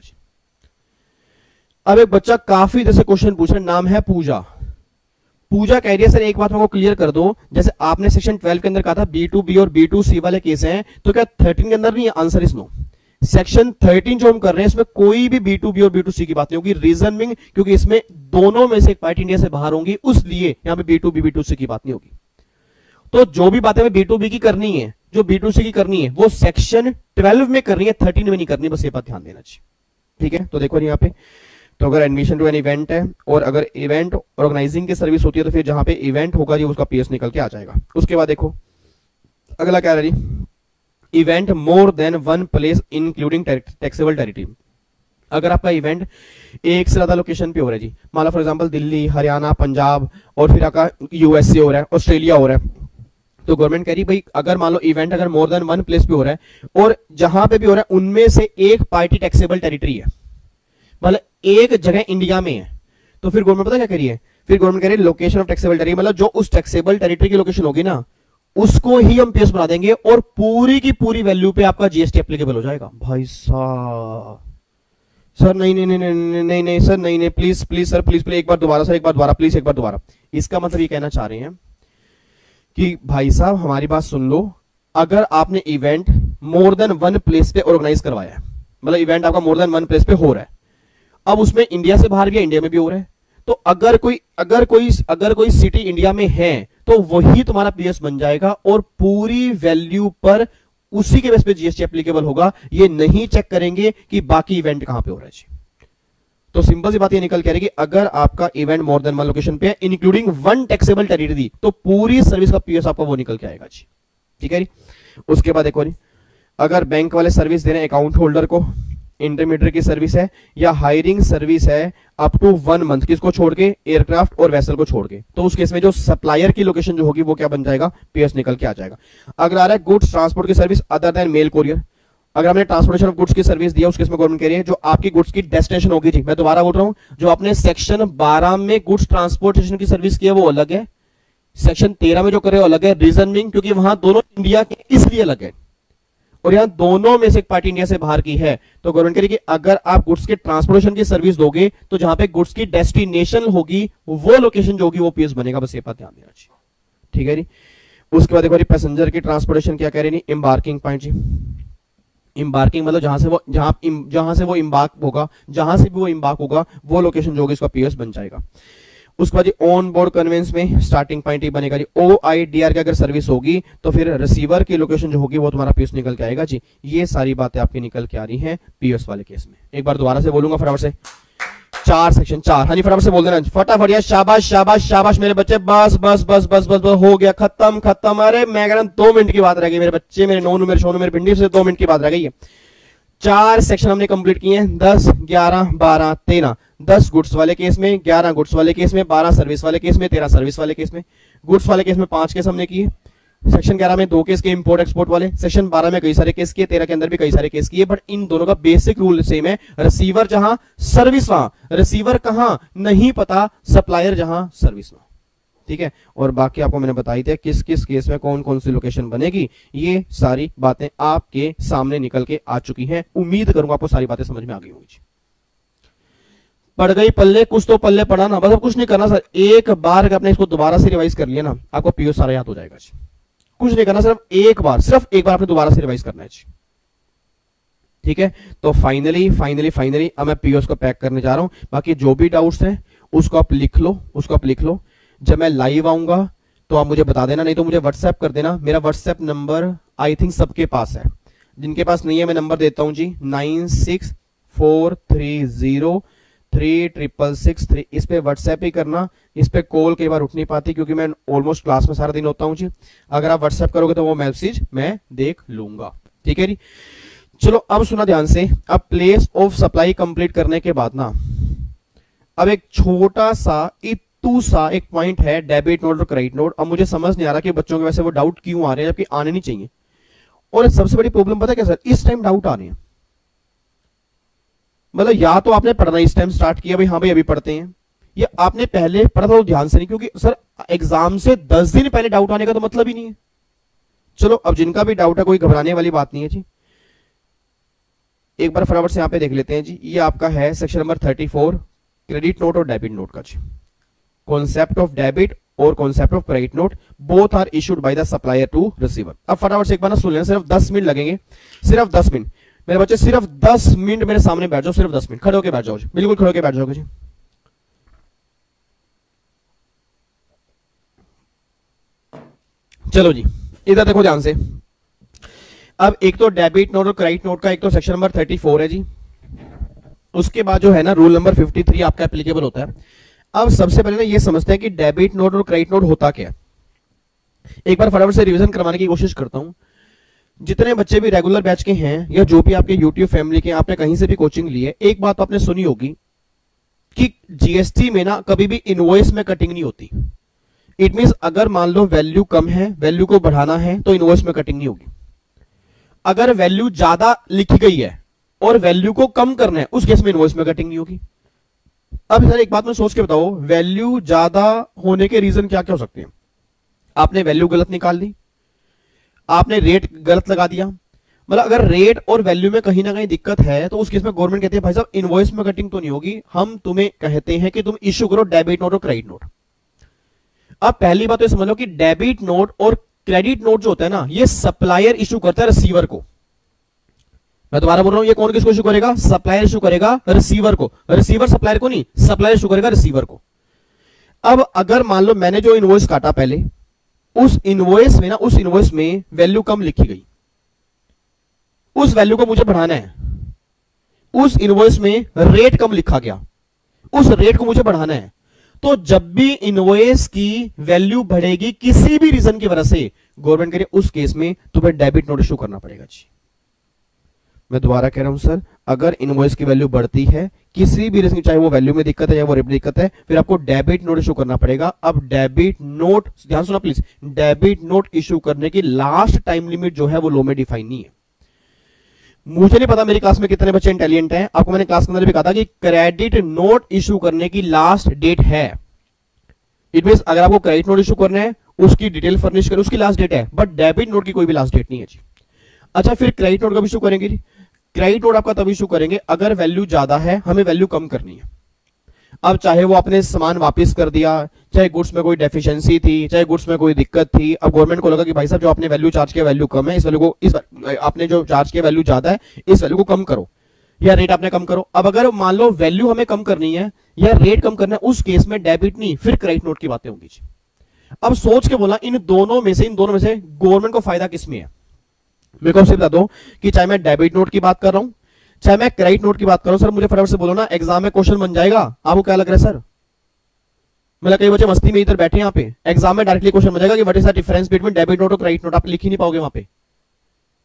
अब एक बच्चा काफी जैसे क्वेश्चन पूछ रहा है, नाम है पूजा। पूजा कह रही है सर एक बात मेरे को क्लियर कर दो, जैसे आपने सेक्शन 12 के अंदर कहा था B2B और B2C वाले केस हैं, तो क्या 13 के अंदर नहीं है? Answer is no. सेक्शन 13 जो हम कर रहे हैं इसमें कोई भी B2B और B2C की बात नहीं होगी। रीजन बिंग क्योंकि इसमें दोनों में से एक पार्टी इंडिया से बाहर होंगी, उसलिए यहां पे B2B B2C की बात नहीं होगी। तो जो भी बातें B2B की करनी है, जो B2C की करनी है, वो सेक्शन 12 में करनी है, 13 में नहीं करनी। बस ये बात ध्यान देना चाहिए, ठीक है। तो देखो यहाँ पे, तो अगर एडमिशन टू एन इवेंट है और अगर इवेंट ऑर्गेनाइजिंग की सर्विस होती है, तो फिर जहां पे इवेंट होगा जी उसका पीएस निकल के आ जाएगा। उसके बाद देखो अगला क्या रही, event more than one place including taxable territory. अगर आपका इवेंट एक से ज्यादा लोकेशन पे हो रहा है जी, मान लो फॉर एग्जांपल दिल्ली, हरियाणा, पंजाब और फिर आपका यूएसए हो रहा है, ऑस्ट्रेलिया हो रहा है, तो गवर्नमेंट कह रही भाई अगर मान लो इवेंट अगर मोर देन वन प्लेस पे हो रहा है और जहां पे भी हो रहा है उनमें से एक पार्टी टैक्सेबल टेरिटरी है, मतलब एक जगह इंडिया में है, तो फिर गवर्नमेंट पता क्या करिए, फिर गवर्नमेंट कह रही है लोकेशन ऑफ टैक्सेबल टेरिटरी, मतलब जो उस टैक्सेबल टेरिटरी की लोकेशन होगी ना उसको ही हम पीएस बना देंगे और पूरी की पूरी वैल्यू पे आपका जीएसटी एप्लीकेबल हो जाएगा। भाई साहब सर नहीं नहीं नहीं नहीं नहीं नहीं सर नहीं नहीं please please sir please please एक बार दोबारा सर, एक बार दोबारा प्लीज, एक बार दोबारा। इसका मतलब ये कहना चाह रहे हैं कि भाई साहब हमारी बात सुन लो, अगर आपने event more than one place पे ऑर्गेनाइज करवाया है, मतलब इवेंट आपका मोर देन वन प्लेस पे हो रहा है, अब उसमें इंडिया से बाहर भी है, इंडिया में भी हो रहा है, तो अगर कोई सिटी इंडिया में है तो वही तुम्हारा पीएस बन जाएगा और पूरी वैल्यू पर उसी के बेस पे जीएसटी एप्लीकेबल होगा। ये नहीं चेक करेंगे कि बाकी इवेंट कहां पे हो रहा है जी। तो सिंपल सी बात ये निकल के आ रही है कि अगर आपका event more than one location पे है इंक्लूडिंग वन टैक्सेबल टेरिटरी, तो पूरी सर्विस का पीएस आपका वो निकल के आएगा जी, ठीक है जी। उसके बाद देखो अगर बैंक वाले सर्विस दे रहे हैं अकाउंट होल्डर को, इंटरमीडिएट की सर्विस है या हायरिंग सर्विस है अप टू 1 मंथ, किसको छोड़ के, एयरक्राफ्ट और वेसल को छोड़ के, तो उस केस में जो सप्लायर की लोकेशन जो होगी वो क्या बन जाएगा, पीएस निकल के आ जाएगा। अगर आ रहा है गुड्स ट्रांसपोर्ट की service other than mail courier, अगर आपने ट्रांसपोर्टेशन ऑफ गुड्स की सर्विस दिया उस केस में गवर्नमेंट कह रही है जो आपकी गुड्स की डेस्टिनेशन होगी जी, मैं दोबारा बोल रहा हूं, जो आपने सेक्शन 12 में गुड्स ट्रांसपोर्टेशन की सर्विस की है वो अलग है, सेक्शन 13 में जो कर रहे हो अलग है। रीजन बिंग क्योंकि वहां दोनों इंडिया के इसलिए अलग है और यहां दोनों में से एक पार्टी इंडिया से बाहर की है, तो गवर्नमेंट करेगी अगर आप गुड्स के ट्रांसपोर्टेशन की सर्विस दोगे तो जहां पे गुड्स की डेस्टिनेशन होगी वो लोकेशन जो होगी वो पीएस बनेगा। बस ये बात ध्यान देना चाहिए, ठीक है जी। उसके बाद देखो पैसेंजर की ट्रांसपोर्टेशन क्या कह रही है, एम्बार्किंग पॉइंट जी। एम्बार्किंग मतलब जहां से वो इम्बार्क होगा, जहां से भी वो इम्बार्क होगा वो लोकेशन जो होगी इसका पीएस बन जाएगा। उसके बाद ऑन बोर्ड कन्वेंस में स्टार्टिंग पॉइंट ही बनेगा जी। OIDR की अगर सर्विस होगी तो फिर रिसीवर की लोकेशन जो होगी वो तुम्हारा पीएस निकल के आएगा जी। ये सारी बातें आपकी निकल के आ रही हैं पीएस वाले केस में। एक बार दोबारा से बोलूंगा फटाफट से, 4 सेक्शन 4, हाँ जी फटाफट से बोल देना फटाफट यार, शाबाश शाबाश शाबाश मेरे बच्चे, बस बस बस बस बस बस हो गया, खत्म खत्म। अरे मैं कह रहा हूं 2 मिनट की बात रह गई मेरे बच्चे, मेरे नोनू, मेरे सोनू, मेरे भिंडी से 2 मिनट की बात रह गई है। 4 सेक्शन हमने कंप्लीट किए हैं, 10, 11, 12, 13। 10 गुड्स वाले केस में, 11 गुड्स वाले केस में, 12 सर्विस वाले केस में, 13 सर्विस वाले केस में। गुड्स वाले केस में 5 केस हमने किए, सेक्शन 11 में 2 केस के इंपोर्ट एक्सपोर्ट वाले, सेक्शन 12 में कई सारे केस किए, 13 के अंदर भी कई सारे केस किए, बट इन दोनों का बेसिक रूल सेम है। रिसीवर जहां सर्विस वहां, रिसीवर कहां नहीं पता, सप्लायर जहां सर्विस वहां। ठीक है, और बाकी आपको मैंने बताई थी किस किस केस में कौन कौन सी लोकेशन बनेगी, ये सारी बातें आपके सामने निकल के आ चुकी हैं। उम्मीद करूंगा आपको सारी बातें समझ में आ गई होंगी। पढ़ गई पल्ले, कुछ तो पल्ले पढ़ा ना, बस अब कुछ नहीं करना सर। एक बार अगर आपने इसको दोबारा से रिवाइज कर लिया ना, आपको पीओ सारा याद हो जाएगा। कुछ नहीं करना, सिर्फ एक बार आपने दोबारा से रिवाइज करना है। ठीक है, तो फाइनली अब मैं पीओस को पैक करने जा रहा हूं। बाकी जो भी डाउट्स हैं उसको आप लिख लो, जब मैं लाइव आऊंगा तो आप मुझे बता देना, नहीं तो मुझे व्हाट्सएप कर देना। मेरा व्हाट्सएप नंबर आई थिंक सबके पास है, जिनके पास नहीं है मैं नंबर देता हूं जी, 9643036663। इस पे व्हाट्सएप ही करना, इस पे कॉल कई बार उठ नहीं पाती क्योंकि मैं ऑलमोस्ट क्लास में सारा दिन होता हूं जी। अगर आप व्हाट्सएप करोगे तो वो मैसेज मैं देख लूंगा। ठीक है जी, चलो अब सुना ध्यान से। अब प्लेस ऑफ सप्लाई कंप्लीट करने के बाद ना, अब एक छोटा सा एक पॉइंट है, डेबिट नोट और क्रेडिट नोट। अब मुझे समझ नहीं आ रहा कि बच्चों के वैसे वो डाउट क्यों आ रहे हैं जबकि आने नहीं चाहिए। और सबसे बड़ी प्रॉब्लम पता है क्या सर, इस टाइम डाउट आ रहे हैं। मतलब या तो आपने पढ़ना इस टाइम स्टार्ट किया, भाई हाँ भाई अभी पढ़ते हैं, या आपने पहले पढ़ा था तो ध्यान से नहीं, क्योंकि सर एग्जाम से 10 दिन पहले डाउट आने का तो मतलब ही नहीं है। चलो अब जिनका भी डाउट है, कोई घबराने वाली बात नहीं है जी। एक बार फटाफट से यहां पे देख लेते हैं जी। ये आपका है सेक्शन नंबर 34, क्रेडिट नोट और डेबिट नोट का जी। कॉन्सेप्ट ऑफ डेबिट और concept of credit note both are issued by the supplier to receiver. अब फटाफट से एक बार ना सुन लेना, सिर्फ 10 मिनट लगेंगे, सिर्फ 10 मिनट मेरे बच्चे, सिर्फ 10 मिनट मेरे सामने बैठ जाओ, सिर्फ 10 मिनट खड़े होकर बैठ जाओ जी, बिल्कुल खड़े होकर बैठ जाओगे जी। चलो जी, इधर देखो ध्यान से। अब एक तो डेबिट नोट और क्रेडिट नोट का एक तो सेक्शन नंबर 34 है जी, उसके बाद जो है ना रूल नंबर 53 आपका एप्लीकेबल होता है। अब सबसे पहले ना ये समझते हैं कि डेबिट नोट और क्रेडिट नोट होता क्या है। एक बार फटाफट से रिवीजन करवाने की कोशिश करता हूं। जितने बच्चे भी रेगुलर बैच के हैं या जो भी आपके यूट्यूब फैमिली के, आपने कहीं से भी कोचिंग ली है, एक बात आपने सुनी होगी कि जीएसटी में ना कभी भी इनवॉइस में कटिंग नहीं होती। इट मींस अगर मान लो वैल्यू कम है, वैल्यू को बढ़ाना है तो इनवॉइस में कटिंग नहीं होगी। अगर वैल्यू ज्यादा लिखी गई है और वैल्यू को कम करना है, उस केस में इनवॉइस में कटिंग नहीं होगी। अब सर एक बात में सोच के बताओ, वैल्यू ज्यादा होने के रीजन क्या क्या हो सकते हैं। आपने वैल्यू गलत निकाल दी, आपने रेट गलत लगा दिया। मतलब अगर रेट और वैल्यू में कहीं ना कहीं दिक्कत है तो उस केस में गवर्नमेंट कहती है भाई साहब इनवॉइस में कटिंग तो नहीं होगी, हम तुम्हें कहते हैं कि तुम इश्यू करो डेबिट नोट और क्रेडिट नोट। अब पहली बात तो समझ लो कि डेबिट नोट और क्रेडिट नोट जो होता है ना, ये सप्लायर इश्यू करता है रिसीवर को। मैं दोबारा बोल रहा हूं, ये कौन किसको इशू करेगा, सप्लायर इशू करेगा रिसीवर को। रिसीवर सप्लायर को नहीं, सप्लायर इशू करेगा रिसीवर को। अब अगर मान लो मैंने जो इनवॉइस काटा पहले, उस इनवॉइस में वैल्यू कम लिखी गई, उस वैल्यू को मुझे बढ़ाना है। उस इनवॉइस में रेट कम लिखा गया, उस रेट को मुझे बढ़ाना है। तो जब भी इनवॉइस की वैल्यू बढ़ेगी किसी भी रीजन की वजह से, गवर्नमेंट कह रही है उस केस में तुम्हें डेबिट नोट इशू करना पड़ेगा जी। मैं दोबारा कह रहा हूं सर, अगर इनवॉइस की वैल्यू बढ़ती है किसी भी रीजन, चाहे वो वैल्यू में दिक्कत है या वो रेट में दिक्कत है, फिर आपको डेबिट नोट इशू करना पड़ेगा। अब डेबिट नोट, ध्यान सुना प्लीज, डेबिट नोट इशू करने की लास्ट टाइम लिमिट जो है वो लॉ में डिफाइन नहीं है। मुझे नहीं पता मेरी क्लास में कितने बच्चे इंटेलिजेंट हैं, आपको मैंने क्लास के अंदर भी कहा था कि क्रेडिट नोट इशू करने की लास्ट डेट है। इट मींस अगर आपको क्रेडिट नोट इशू करना है, उसकी डिटेल फर्निश करें, उसकी लास्ट डेट है, बट डेबिट नोट की कोई भी लास्ट डेट नहीं है जी। अच्छा, फिर क्रेडिट नोट कब इशू करेंगे जी? क्रेडिट नोट आपका तब इशू करेंगे अगर वैल्यू ज्यादा है, हमें वैल्यू कम करनी है। अब चाहे वो आपने सामान वापस कर दिया, चाहे गुड्स में कोई डेफिशिएंसी थी, चाहे गुड्स में कोई दिक्कत थी, अब गवर्नमेंट को लगा कि भाई साहब जो आपने वैल्यू चार्ज किया वैल्यू कम है, इस वैल्यू को, इस आपने जो चार्ज किया वैल्यू ज्यादा है, इस वैल्यू को कम करो या रेट आपने कम करो। अब अगर मान लो वैल्यू हमें कम करनी है या रेट कम करना है, उस केस में डेबिट नहीं, फिर क्रेडिट नोट की बातें होंगी। अब सोच के बोला, इन दोनों में से गवर्नमेंट को फायदा किस में है? मेरे को आपसे बता दो कि चाहे मैं डेबिट नोट की बात कर रहा हूं, चाहे मैं क्रेडिट नोट की बात कर रहा हूं। सर मुझे फटाफट से बोलो ना, एग्जाम में क्वेश्चन बन जाएगा? आपको क्या लग रहा है सर? मतलब कई बच्चे मस्ती में इधर बैठे हैं, यहाँ पे एग्जाम में डायरेक्टली क्वेश्चन बन जाएगा कि what is the difference between debit note और क्रेडिट नोट, आप लिख ही नहीं पाओगे वहां पे।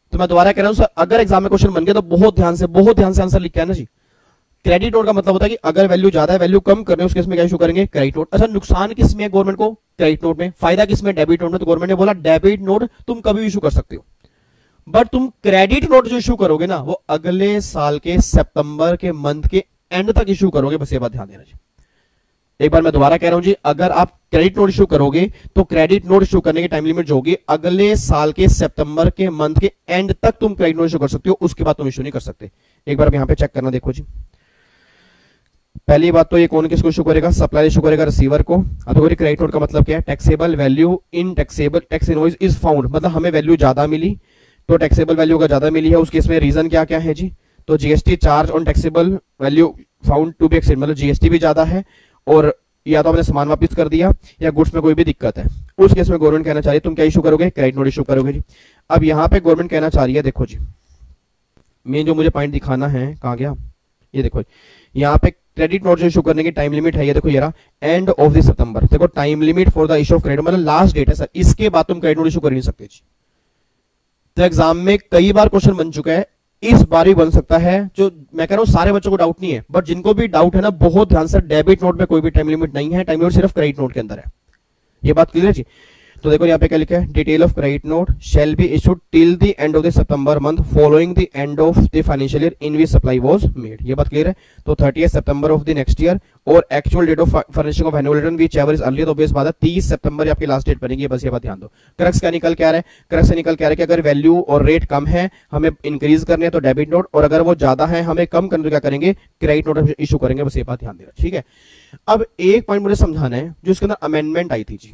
तो मैं दोबारा कह रहा हूं सर, अगर एग्जाम में क्वेश्चन बन गया तो बहुत ध्यान से आंसर लिख के आना जी। क्रेडिट नोट का मतलब होता है कि अगर वैल्यू ज्यादा है, वैल्यू कम करने उस केस में क्या इशू करेंगे, क्रेडिट नोट। अच्छा, नुकसान किस में है गवर्नमेंट को, क्रेडिट नोट में, फायदा किस में, डेबिट नोट में। तो गवर्नमेंट ने बोला डेबिट नोट तुम कभी इशू कर सकते हो, बट तुम क्रेडिट नोट जो इशू करोगे ना वो अगले साल के सितंबर के मंथ के एंड तक इशू करोगे, बस ये बात ध्यान देना जी। एक बार मैं दोबारा कह रहा हूं जी, अगर आप क्रेडिट नोट इशू करोगे तो क्रेडिट नोट इशू करने की टाइम लिमिट जो होगी अगले साल के सितंबर के मंथ के एंड तक तुम क्रेडिट नोट इशू कर सकते हो, उसके बाद तुम इशू नहीं कर सकते। एक बार यहां पे चेक करना, देखो जी। पहली बात तो ये कौन किसको इशू करेगा, सप्लायर इशू करेगा रिसीवर को। अब देखो क्रेडिट नोट का मतलब क्या है, taxable value in taxable tax invoice is found, मतलब हमें वैल्यू ज्यादा मिली, तो टैक्सेबल वैल्यू का ज्यादा मिली है, उस केस में रीजन क्या क्या है जी। तो GST charge on taxable value found to be exceed, मतलब जीएसटी भी ज्यादा है और या तो आपने सामान वापस कर दिया या गुड्स में कोई भी दिक्कत है, उस केस में गवर्नमेंट कहना चाह रही है तुम क्या इशू करोगे, क्रेडिट नोट इशू करोगे जी। अब यहां पे गवर्नमेंट कहना चाह रही है, देखो जी मेन जो मुझे पॉइंट दिखाना है, कहां गया ये, देखो यहाँ पे क्रेडिट नोट जो इशू करने की टाइम लिमिट है, ये देखो ये रहा, एंड ऑफ द सितंबर। देखो time limit for the issue of credit, मतलब लास्ट डेट है सर, इसके बाद तुम क्रेडिट नोट इशू कर नहीं सकते जी। तो एग्जाम में कई बार क्वेश्चन बन चुका है, इस बार भी बन सकता है। जो मैं कह रहा हूं सारे बच्चों को डाउट नहीं है, बट जिनको भी डाउट है ना बहुत ध्यान से, डेबिट नोट में कोई भी टाइम लिमिट नहीं है, टाइम लिमिट सिर्फ क्रेडिट नोट के अंदर है, ये बात क्लियर है जी। तो देखो यहाँ पे क्या लिखा है, detail of credit note shall be issued till the end of the September month following the end of the financial year in which supply was made, ये बात क्लियर है। तो 30 September of the next year और actual date of furnishing of annual return which is earlier, तो base बात है 30 सितंबर आपकी last date बनेगी, बस ये बात ध्यान दो। क्रक्स क्या निकल के आ रहा है, क्रक्स से निकल के आ रहा है कि अगर वैल्यू और रेट कम है हमें इंक्रीज करने हैं तो डेबिट नोट, और अगर वो ज्यादा है हमें कम करने तो क्या करेंगे, क्रेडिट नोट इशू करेंगे, बस ये बात ध्यान देना, ठीक है। अब एक पॉइंट मुझे समझाना है, जो इसके अंदर अमेंडमेंट आई थी जी।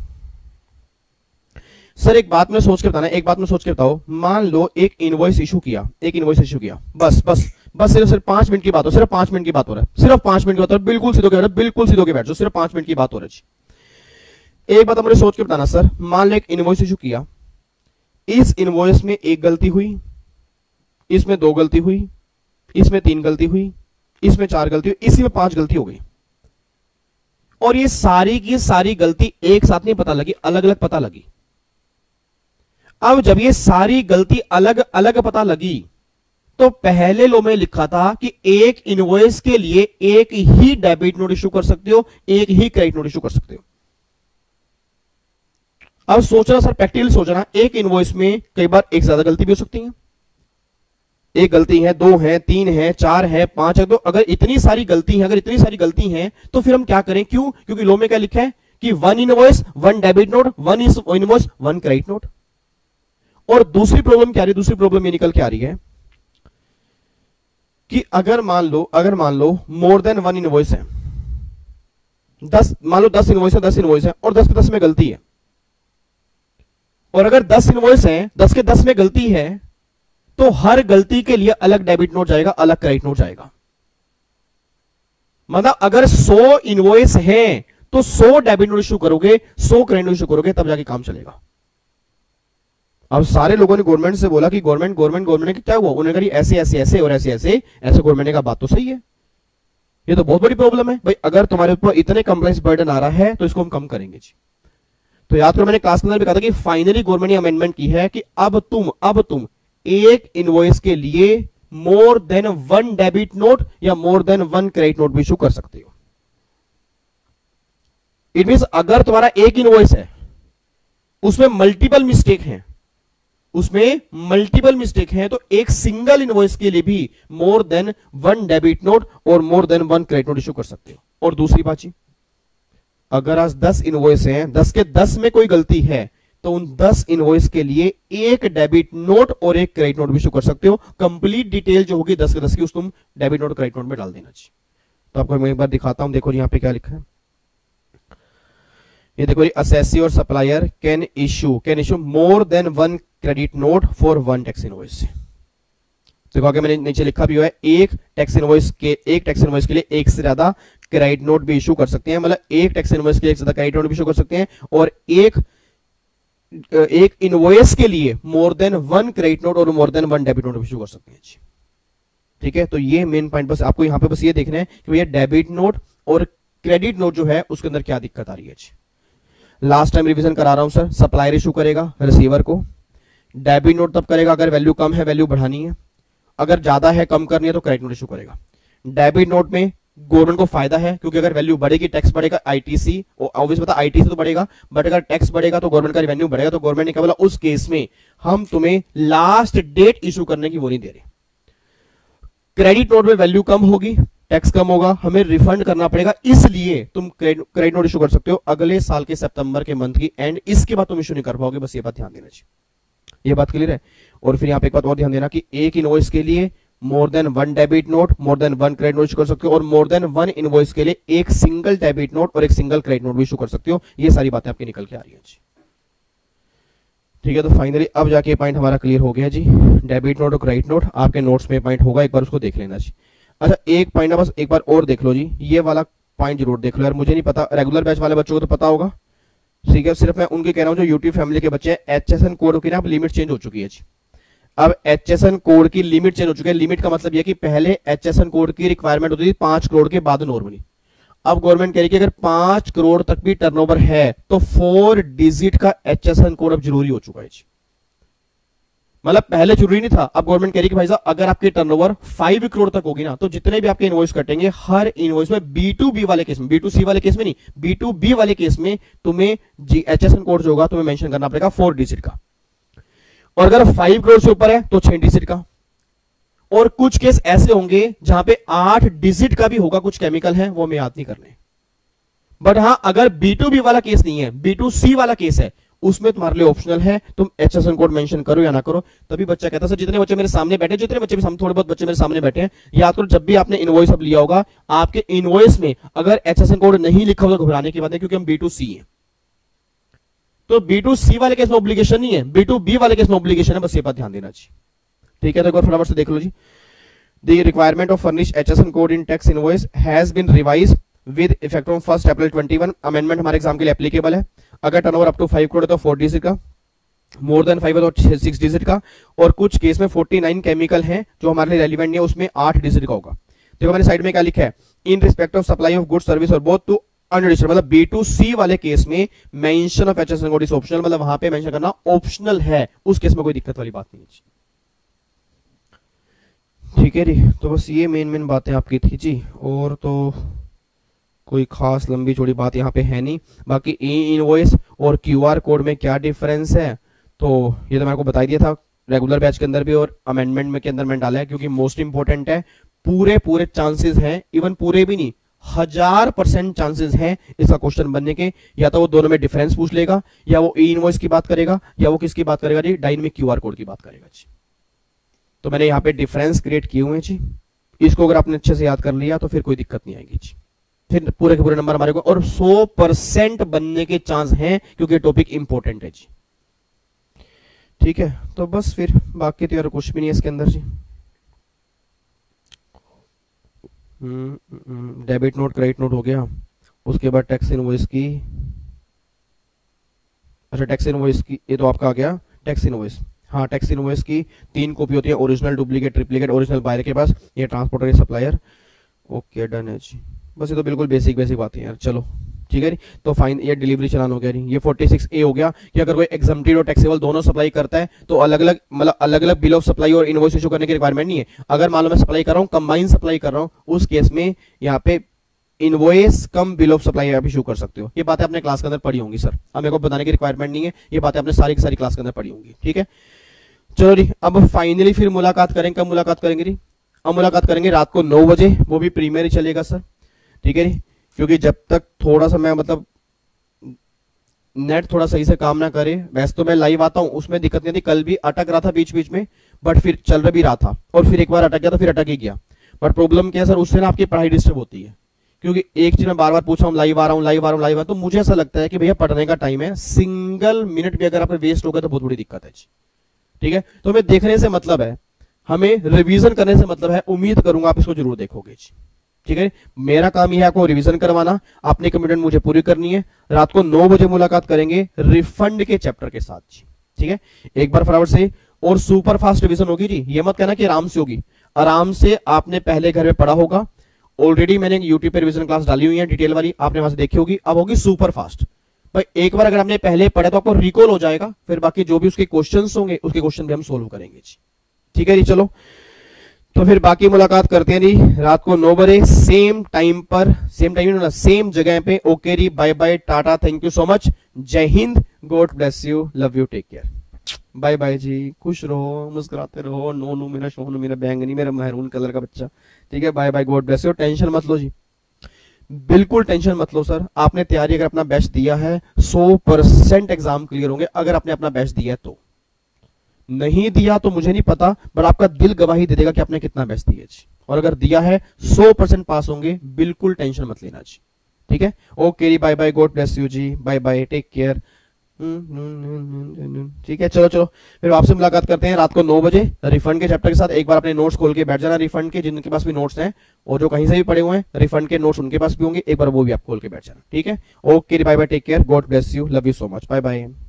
सर एक बात में सोच के बताना, एक बात में सोच के बताओ, मान लो एक इनवॉइस इशू किया, बस सिर्फ 5 मिनट की बात हो, सिर्फ 5 मिनट की बात हो रहा है, सिर्फ 5 मिनट की बात हो रहा है, बिल्कुल सीधो के बैठ जाओ, सिर्फ 5 मिनट की बात हो रही है। एक बात मुझे सोच के बताना सर, मान लो एक इनवॉइस इशू किया, इस इनवॉइस में एक गलती हुई, इसमें 2 गलती हुई, इसमें 3 गलती हुई, इसमें 4 गलती हुई, इसी में 5 गलती हो गई, और ये सारी की सारी गलती एक साथ नहीं पता लगी, अलग अलग पता लगी। अब जब ये सारी गलती अलग अलग पता लगी तो पहले लो में लिखा था कि एक इनवॉइस के लिए एक ही डेबिट नोट इशू कर सकते हो, एक ही क्रेडिट नोट इशू कर सकते हो। अब सोचना सर, प्रैक्टिकली सोचना, एक इनवॉइस में कई बार एक ज्यादा गलती भी हो सकती है, एक गलती है, 2 है, 3 है, 4 है, 5 है। तो अगर इतनी सारी गलती है, तो फिर हम क्या करें, क्यों, क्योंकि लो में क्या लिखा है कि 1 invoice 1 debit note, 1 invoice 1 credit note. और दूसरी प्रॉब्लम क्या आ रही है, दूसरी प्रॉब्लम ये निकल के आ रही है कि अगर मान लो मोर देन 1 इनवॉइस है, 10 मान लो 10 इनवॉइस है और 10 के 10 में गलती है, और अगर 10 इनवॉइस है, 10 के 10 में गलती है, तो हर गलती के लिए अलग डेबिट नोट जाएगा, अलग क्रेडिट नोट जाएगा। मतलब अगर 100 इनवॉइस है तो 100 डेबिट नोट इशू करोगे, 100 क्रेडिट नोट इशू करोगे, तब जाके काम चलेगा। अब सारे लोगों ने गवर्नमेंट से बोला कि गवर्नमेंट ने क्या हुआ, उन्होंने कहा ऐसे और ऐसे गवर्नमेंट ने कहा बात तो सही है, ये तो बहुत बड़ी प्रॉब्लम है भाई, अगर तुम्हारे ऊपर इतने कंप्लेंट्स बर्डन आ रहा है तो इसको हम कम करेंगे जी। तो याद करो मैंने क्लास में भी कहा था कि फाइनली गवर्नमेंट ने अमेंडमेंट की है कि अब तुम एक इनवॉइस के लिए मोर देन 1 डेबिट नोट या मोर देन 1 क्रेडिट नोट भी इशू कर सकते हो। इट मींस अगर तुम्हारा एक इनवॉइस है उसमें मल्टीपल मिस्टेक है तो एक सिंगल इनवॉइस के लिए भी मोर देन 1 डेबिट नोट और more than 1 credit note issue कर सकते हो। और दूसरी बात जी, अगर आज 10 इनवॉइस हैं, 10 के 10 में कोई गलती है तो उन 10 इनवॉइस के लिए एक डेबिट नोट और एक क्रेडिट नोट भी इशू कर सकते हो। कंप्लीट डिटेल जो होगी 10 के 10 की उस तुम डेबिट नोट क्रेडिट नोट में डाल देना चाहिए। तो आपको मैं एक बार दिखाता हूं, देखो यहां पे क्या लिखा है, ये देखो, असेसी और supplier can issue more than 1 credit note for 1 tax invoice. देखो आगे मैंने नीचे लिखा भी हुआ है, एक टैक्स इनवॉइस के लिए एक से ज्यादा क्रेडिट नोट भी इशू कर सकते हैं, मतलब एक टैक्स इनवॉइस के लिए एक से ज्यादा क्रेडिट नोट भी इशू कर सकते हैं, और एक इनवॉइस के लिए मोर देन 1 क्रेडिट नोट और मोर देन 1 डेबिट नोट भी इशू कर सकते हैं। ठीक है, तो ये मेन पॉइंट बस आपको यहां पे बस ये देखना है कि भैया डेबिट नोट और क्रेडिट नोट जो है उसके अंदर क्या दिक्कत आ रही है। लास्ट टाइम रिवीजन करा रहा हूं सर, सप्लायर इशू करेगा रिसीवर को, डेबिट नोट तब करेगा अगर वैल्यू कम है, वैल्यू बढ़ानी है, अगर ज्यादा है, कम करनी है तो क्रेडिट नोट इशू करेगा। डेबिट नोट में गवर्नमेंट को फायदा है क्योंकि अगर वैल्यू बढ़ेगी टैक्स बढ़ेगा, आईटीसी ऑब्वियस पता आईटीसी तो बढ़ेगा, बट अगर टैक्स बढ़ेगा तो गवर्नमेंट का रेवेन्यू बढ़ेगा। तो गवर्नमेंट ने क्या बोला, उस केस में हम तुम्हें लास्ट डेट इशू करने की वो नहीं दे रहे। क्रेडिट नोट में वैल्यू कम होगी, टैक्स कम होगा, हमें रिफंड करना पड़ेगा, इसलिए तुम क्रेडिट नोट इशू कर सकते हो अगले साल के सितंबर के मंथ की एंड, इसके बाद तुम इशू नहीं कर पाओगे। बस ये बात ध्यान देना चाहिए, ये बात क्लियर है। और फिर यहां पे एक बात और ध्यान देना कि एक इनवॉइस के लिए more than one debit note, more than one credit note issue कर सकते हो, और मोर देन वन इनवॉइस के लिए एक सिंगल डेबिट नोट और एक सिंगल क्रेडिट नोट भी इशू कर सकते हो। ये सारी बातें आपकी निकल के आ रही है जी, ठीक है। तो फाइनली अब जाके पॉइंट हमारा क्लियर हो गया जी, डेबिट नोट और क्रेडिट नोट आपके नोट्स में पॉइंट होगा, एक बार उसको देख लेना जी। अच्छा एक पॉइंट बस एक बार और देख लो जी, ये वाला पॉइंट जरूर देख लो यार, मुझे नहीं पता रेगुलर बैच वाले बच्चों को तो पता होगा, ठीक है, सिर्फ मैं उनके कह रहा हूं जो यूट्यूब फैमिली के बच्चे हैं। एचएसएन कोड की ना अब लिमिट चेंज हो चुकी है जी, अब एचएसएन कोड की लिमिट चेंज हो चुकी है। लिमिट का मतलब यह कि पहले एचएसएन कोड की रिक्वायरमेंट होती थी 5 करोड़ के बाद नॉर्मली, अब गवर्नमेंट कह रही है कि अगर 5 करोड़ तक भी टर्नओवर है तो 4 डिजिट का एचएसएन कोड अब जरूरी हो चुका है जी। मतलब पहले जरूरी नहीं था, अब गवर्नमेंट कह रही है कि भाई साहब अगर आपकी टर्नओवर 5 करोड़ तक होगी ना तो जितने भी आपके इनवॉइस कटेंगे हर इनवॉइस में B2B वाले केस में, B2C वाले केस में नहीं, B2B वाले केस में तुम्हें एचएसएन कोड जो होगा तुम्हें मेंशन करना पड़ेगा 4 डिजिट का, और अगर 5 करोड़ से ऊपर है तो 6 डिजिट का, और कुछ केस ऐसे होंगे जहां पे 8 डिजिट का भी होगा, कुछ केमिकल है वो हमें याद नहीं करने। बट हां अगर B2B वाला केस नहीं है, B2C वाला केस है, उसमें तुम्हारे लिए ऑप्शनल है तुम एचएसएन कोड मेंशन करो या ना करो। तभी बच्चा कहता है सर जितने बच्चे मेरे सामने बैठे, जितने बच्चे भी थोड़े बहुत बच्चे मेरे सामने बैठे हैं, याद करो जब भी आपने इनवॉइस अब लिया होगा आपके इनवॉइस में अगर एचएसएन कोड नहीं लिखा होगा घबराने की बात है, क्योंकि हम B2C है। तो B2C वाले केस में ऑब्लिगेशन नहीं है, B2B वाले केस में ऑब्लिगेशन है, बस ये बात ध्यान देना चाहिए, ठीक है। तो एक बार फटाफट से देख लो जी, the requirement of furnish HSN code in tax invoice has been revised with effect from 1 April 21। Amendment हमारे एग्जाम के लिए एप्लीकेबल है। अगर टर्नओवर अप टू 5 करोड़ है तो 4 डिजिट का, मोर देन 5 है तो 6 डिजिट का, और कुछ केस में 49 केमिकल हैं जो हमारे लिए रेलिवेंट नहीं है, उसमें 8 डिजिट का होगा। देखो मैंने साइड में क्या लिखा है, in respect of supply of good service और बोथ टू अनएडिशनल, मतलब B2C वाले केस में mention of HSN code is optional, मतलब वहां पे मेंशन करना ऑप्शनल है, उस केस में कोई दिक्कत वाली बात नहीं है, ठीक है जी। तो बस ये मेन बातें आपकी थी जी, और तो कोई खास लंबी चौड़ी बात यहाँ पे है नहीं। बाकी ई इनवॉइस और क्यूआर कोड में क्या डिफरेंस है तो ये तो मैंने आपको बता दिया था रेगुलर बैच के अंदर भी, और अमेंडमेंट में के अंदर मैंने डाला है क्योंकि मोस्ट इंपॉर्टेंट है। पूरे चांसेस हैं, इवन पूरे भी नहीं 1000% चांसेस हैं इसका क्वेश्चन बनने के, या तो वो दोनों में डिफरेंस पूछ लेगा, या वो ई इनवॉइस की बात करेगा, या वो किसकी बात करेगा जी, डायनेमिक क्यूआर कोड की बात करेगा जी। तो मैंने यहाँ पे डिफरेंस क्रिएट किए हुए जी, इसको अगर आपने अच्छे से याद कर लिया तो फिर कोई दिक्कत नहीं आएगी जी, फिर पूरे के पूरे नंबर हमारे को, और 100% बनने के चांस हैं क्योंकि टॉपिक इंपॉर्टेंट है जी, ठीक है। तो बस फिर बाकी तो यार कुछ भी नहीं है इसके अंदर जी। डेबिट नोट क्रेडिट नोट हो गया, उसके बाद टैक्स इनवॉइस की, अच्छा टैक्स इनवॉइस की ये तो आपका आ गया टैक्स इनवॉइस। हाँ टैक्स इनवॉइस की 3 कॉपी होती है, original, duplicate, triplicate. Original buyer के पास, ये ट्रांसपोर्टर, ये सप्लायर। ओके डन है जी, बस ये तो बिल्कुल बेसिक बातें यार, चलो ठीक है जी। तो फाइन ये डिलीवरी चलान हो गया जी। ये 46A हो गया कि अगर कोई एग्जम्प्टेड और टैक्सेबल दोनों सप्लाई करता है तो अलग अलग बिल ऑफ सप्लाई और इनवॉइस इशू करने की रिक्वायरमेंट नहीं है। अगर मान लो मैं सप्लाई कर रहा हूँ, कंबाइन सप्लाई कर रहा हूँ, उस केस में यहाँ पे invoice cum bill of supply आप इशू कर सकते हो। ये बातें आपने क्लास के अंदर पढ़ी होंगी सर, अब मेरे को बताने की रिक्वायरमेंट नहीं है, ये बातें आपने सारी की सारी क्लास के अंदर पढ़ी होंगी, ठीक है। चलो जी अब फाइनली फिर मुलाकात करेंगे, कब मुलाकात करेंगे जी, अब मुलाकात करेंगे रात को 9 बजे, वो भी प्रीमियर ही चलेगा सर, ठीक है जी। क्योंकि जब तक थोड़ा सा मैं मतलब नेट थोड़ा सही से काम ना करे, वैसे तो मैं लाइव आता हूं उसमें दिक्कत नहीं थी, कल भी अटक रहा था बीच बीच में, बट फिर चल भी रहा था, और फिर एक बार अटक गया तो फिर अटक ही गया। बट प्रॉब्लम क्या है सर, उससे ना आपकी पढ़ाई डिस्टर्ब होती है, क्योंकि एक चीज मैं बार बार पूछा हूं लाइव आ रहा हूं, तो मुझे ऐसा लगता है कि भैया पढ़ने का टाइम है, सिंगल मिनट भी अगर आप वेस्ट हो गया तो बहुत बड़ी दिक्कत है, ठीक है। तो हमें देखने से मतलब है, हमें रिवीजन करने से मतलब है, उम्मीद करूंगा आप इसको जरूर देखोगे, ठीक है। मेरा काम यह है आपको रिवीजन करवाना, आपने कमिटमेंट मुझे पूरी करनी है। रात को 9 बजे मुलाकात करेंगे रिफंड के चैप्टर के साथ, ठीक है। एक बार फटाफट से, और सुपर फास्ट रिवीजन होगी जी, ये मत कहना कि आराम से होगी, आराम से आपने पहले घर में पढ़ा होगा, ऑलरेडी मैंने यूट्यूब पे रिवीजन क्लास डाली हुई है डिटेल वाली, आपने वहां से देखी होगी, अब होगी सुपर फास्ट। तो एक बार अगर आपने पहले पढ़ा तो आपको रिकॉल हो जाएगा, फिर बाकी जो भी उसके क्वेश्चंस होंगे उसके क्वेश्चन भी हम सोल्व करेंगे जी। ठीक है जी, चलो तो फिर बाकी मुलाकात करते हैं जी रात को 9 बजे सेम टाइम पर, सेम जगह पे। ओके जी, bye bye, tata, thank you so much, जय हिंद, God bless you, love you, take care, bye bye जी, खुश रहो, मुस्कुराते रहो। नोनू मेरा, सोनू मेरा, बैंगनी मेरा, महरून कलर का बच्चा। ठीक है, bye bye, God bless you. Tension मत लो जी, बिल्कुल टेंशन मत लो सर। आपने तैयारी अगर अपना बेस्ट दिया है 100% एग्जाम क्लियर होंगे, अगर आपने अपना बेस्ट दिया है तो। नहीं दिया तो मुझे नहीं पता, बट आपका दिल गवाही दे देगा कि आपने कितना बेस्ट दिया जी। और अगर दिया है 100% पास होंगे, बिल्कुल टेंशन मत लेना जी। ठीक है, ओके जी, bye bye, God bless you जी, बाय बाय, टेक केयर। ठीक है, चलो फिर आपसे मुलाकात करते हैं रात को 9 बजे रिफंड के चैप्टर के साथ। एक बार अपने नोट्स खोल के बैठ जाना रिफंड के, जिनके पास भी नोट्स हैं और जो कहीं से भी पड़े हुए हैं रिफंड के नोट्स उनके पास भी होंगे, एक बार वो भी आप खोल के बैठ जाना। ठीक है, okay, bye bye, take care, God bless you, love you so much, bye bye.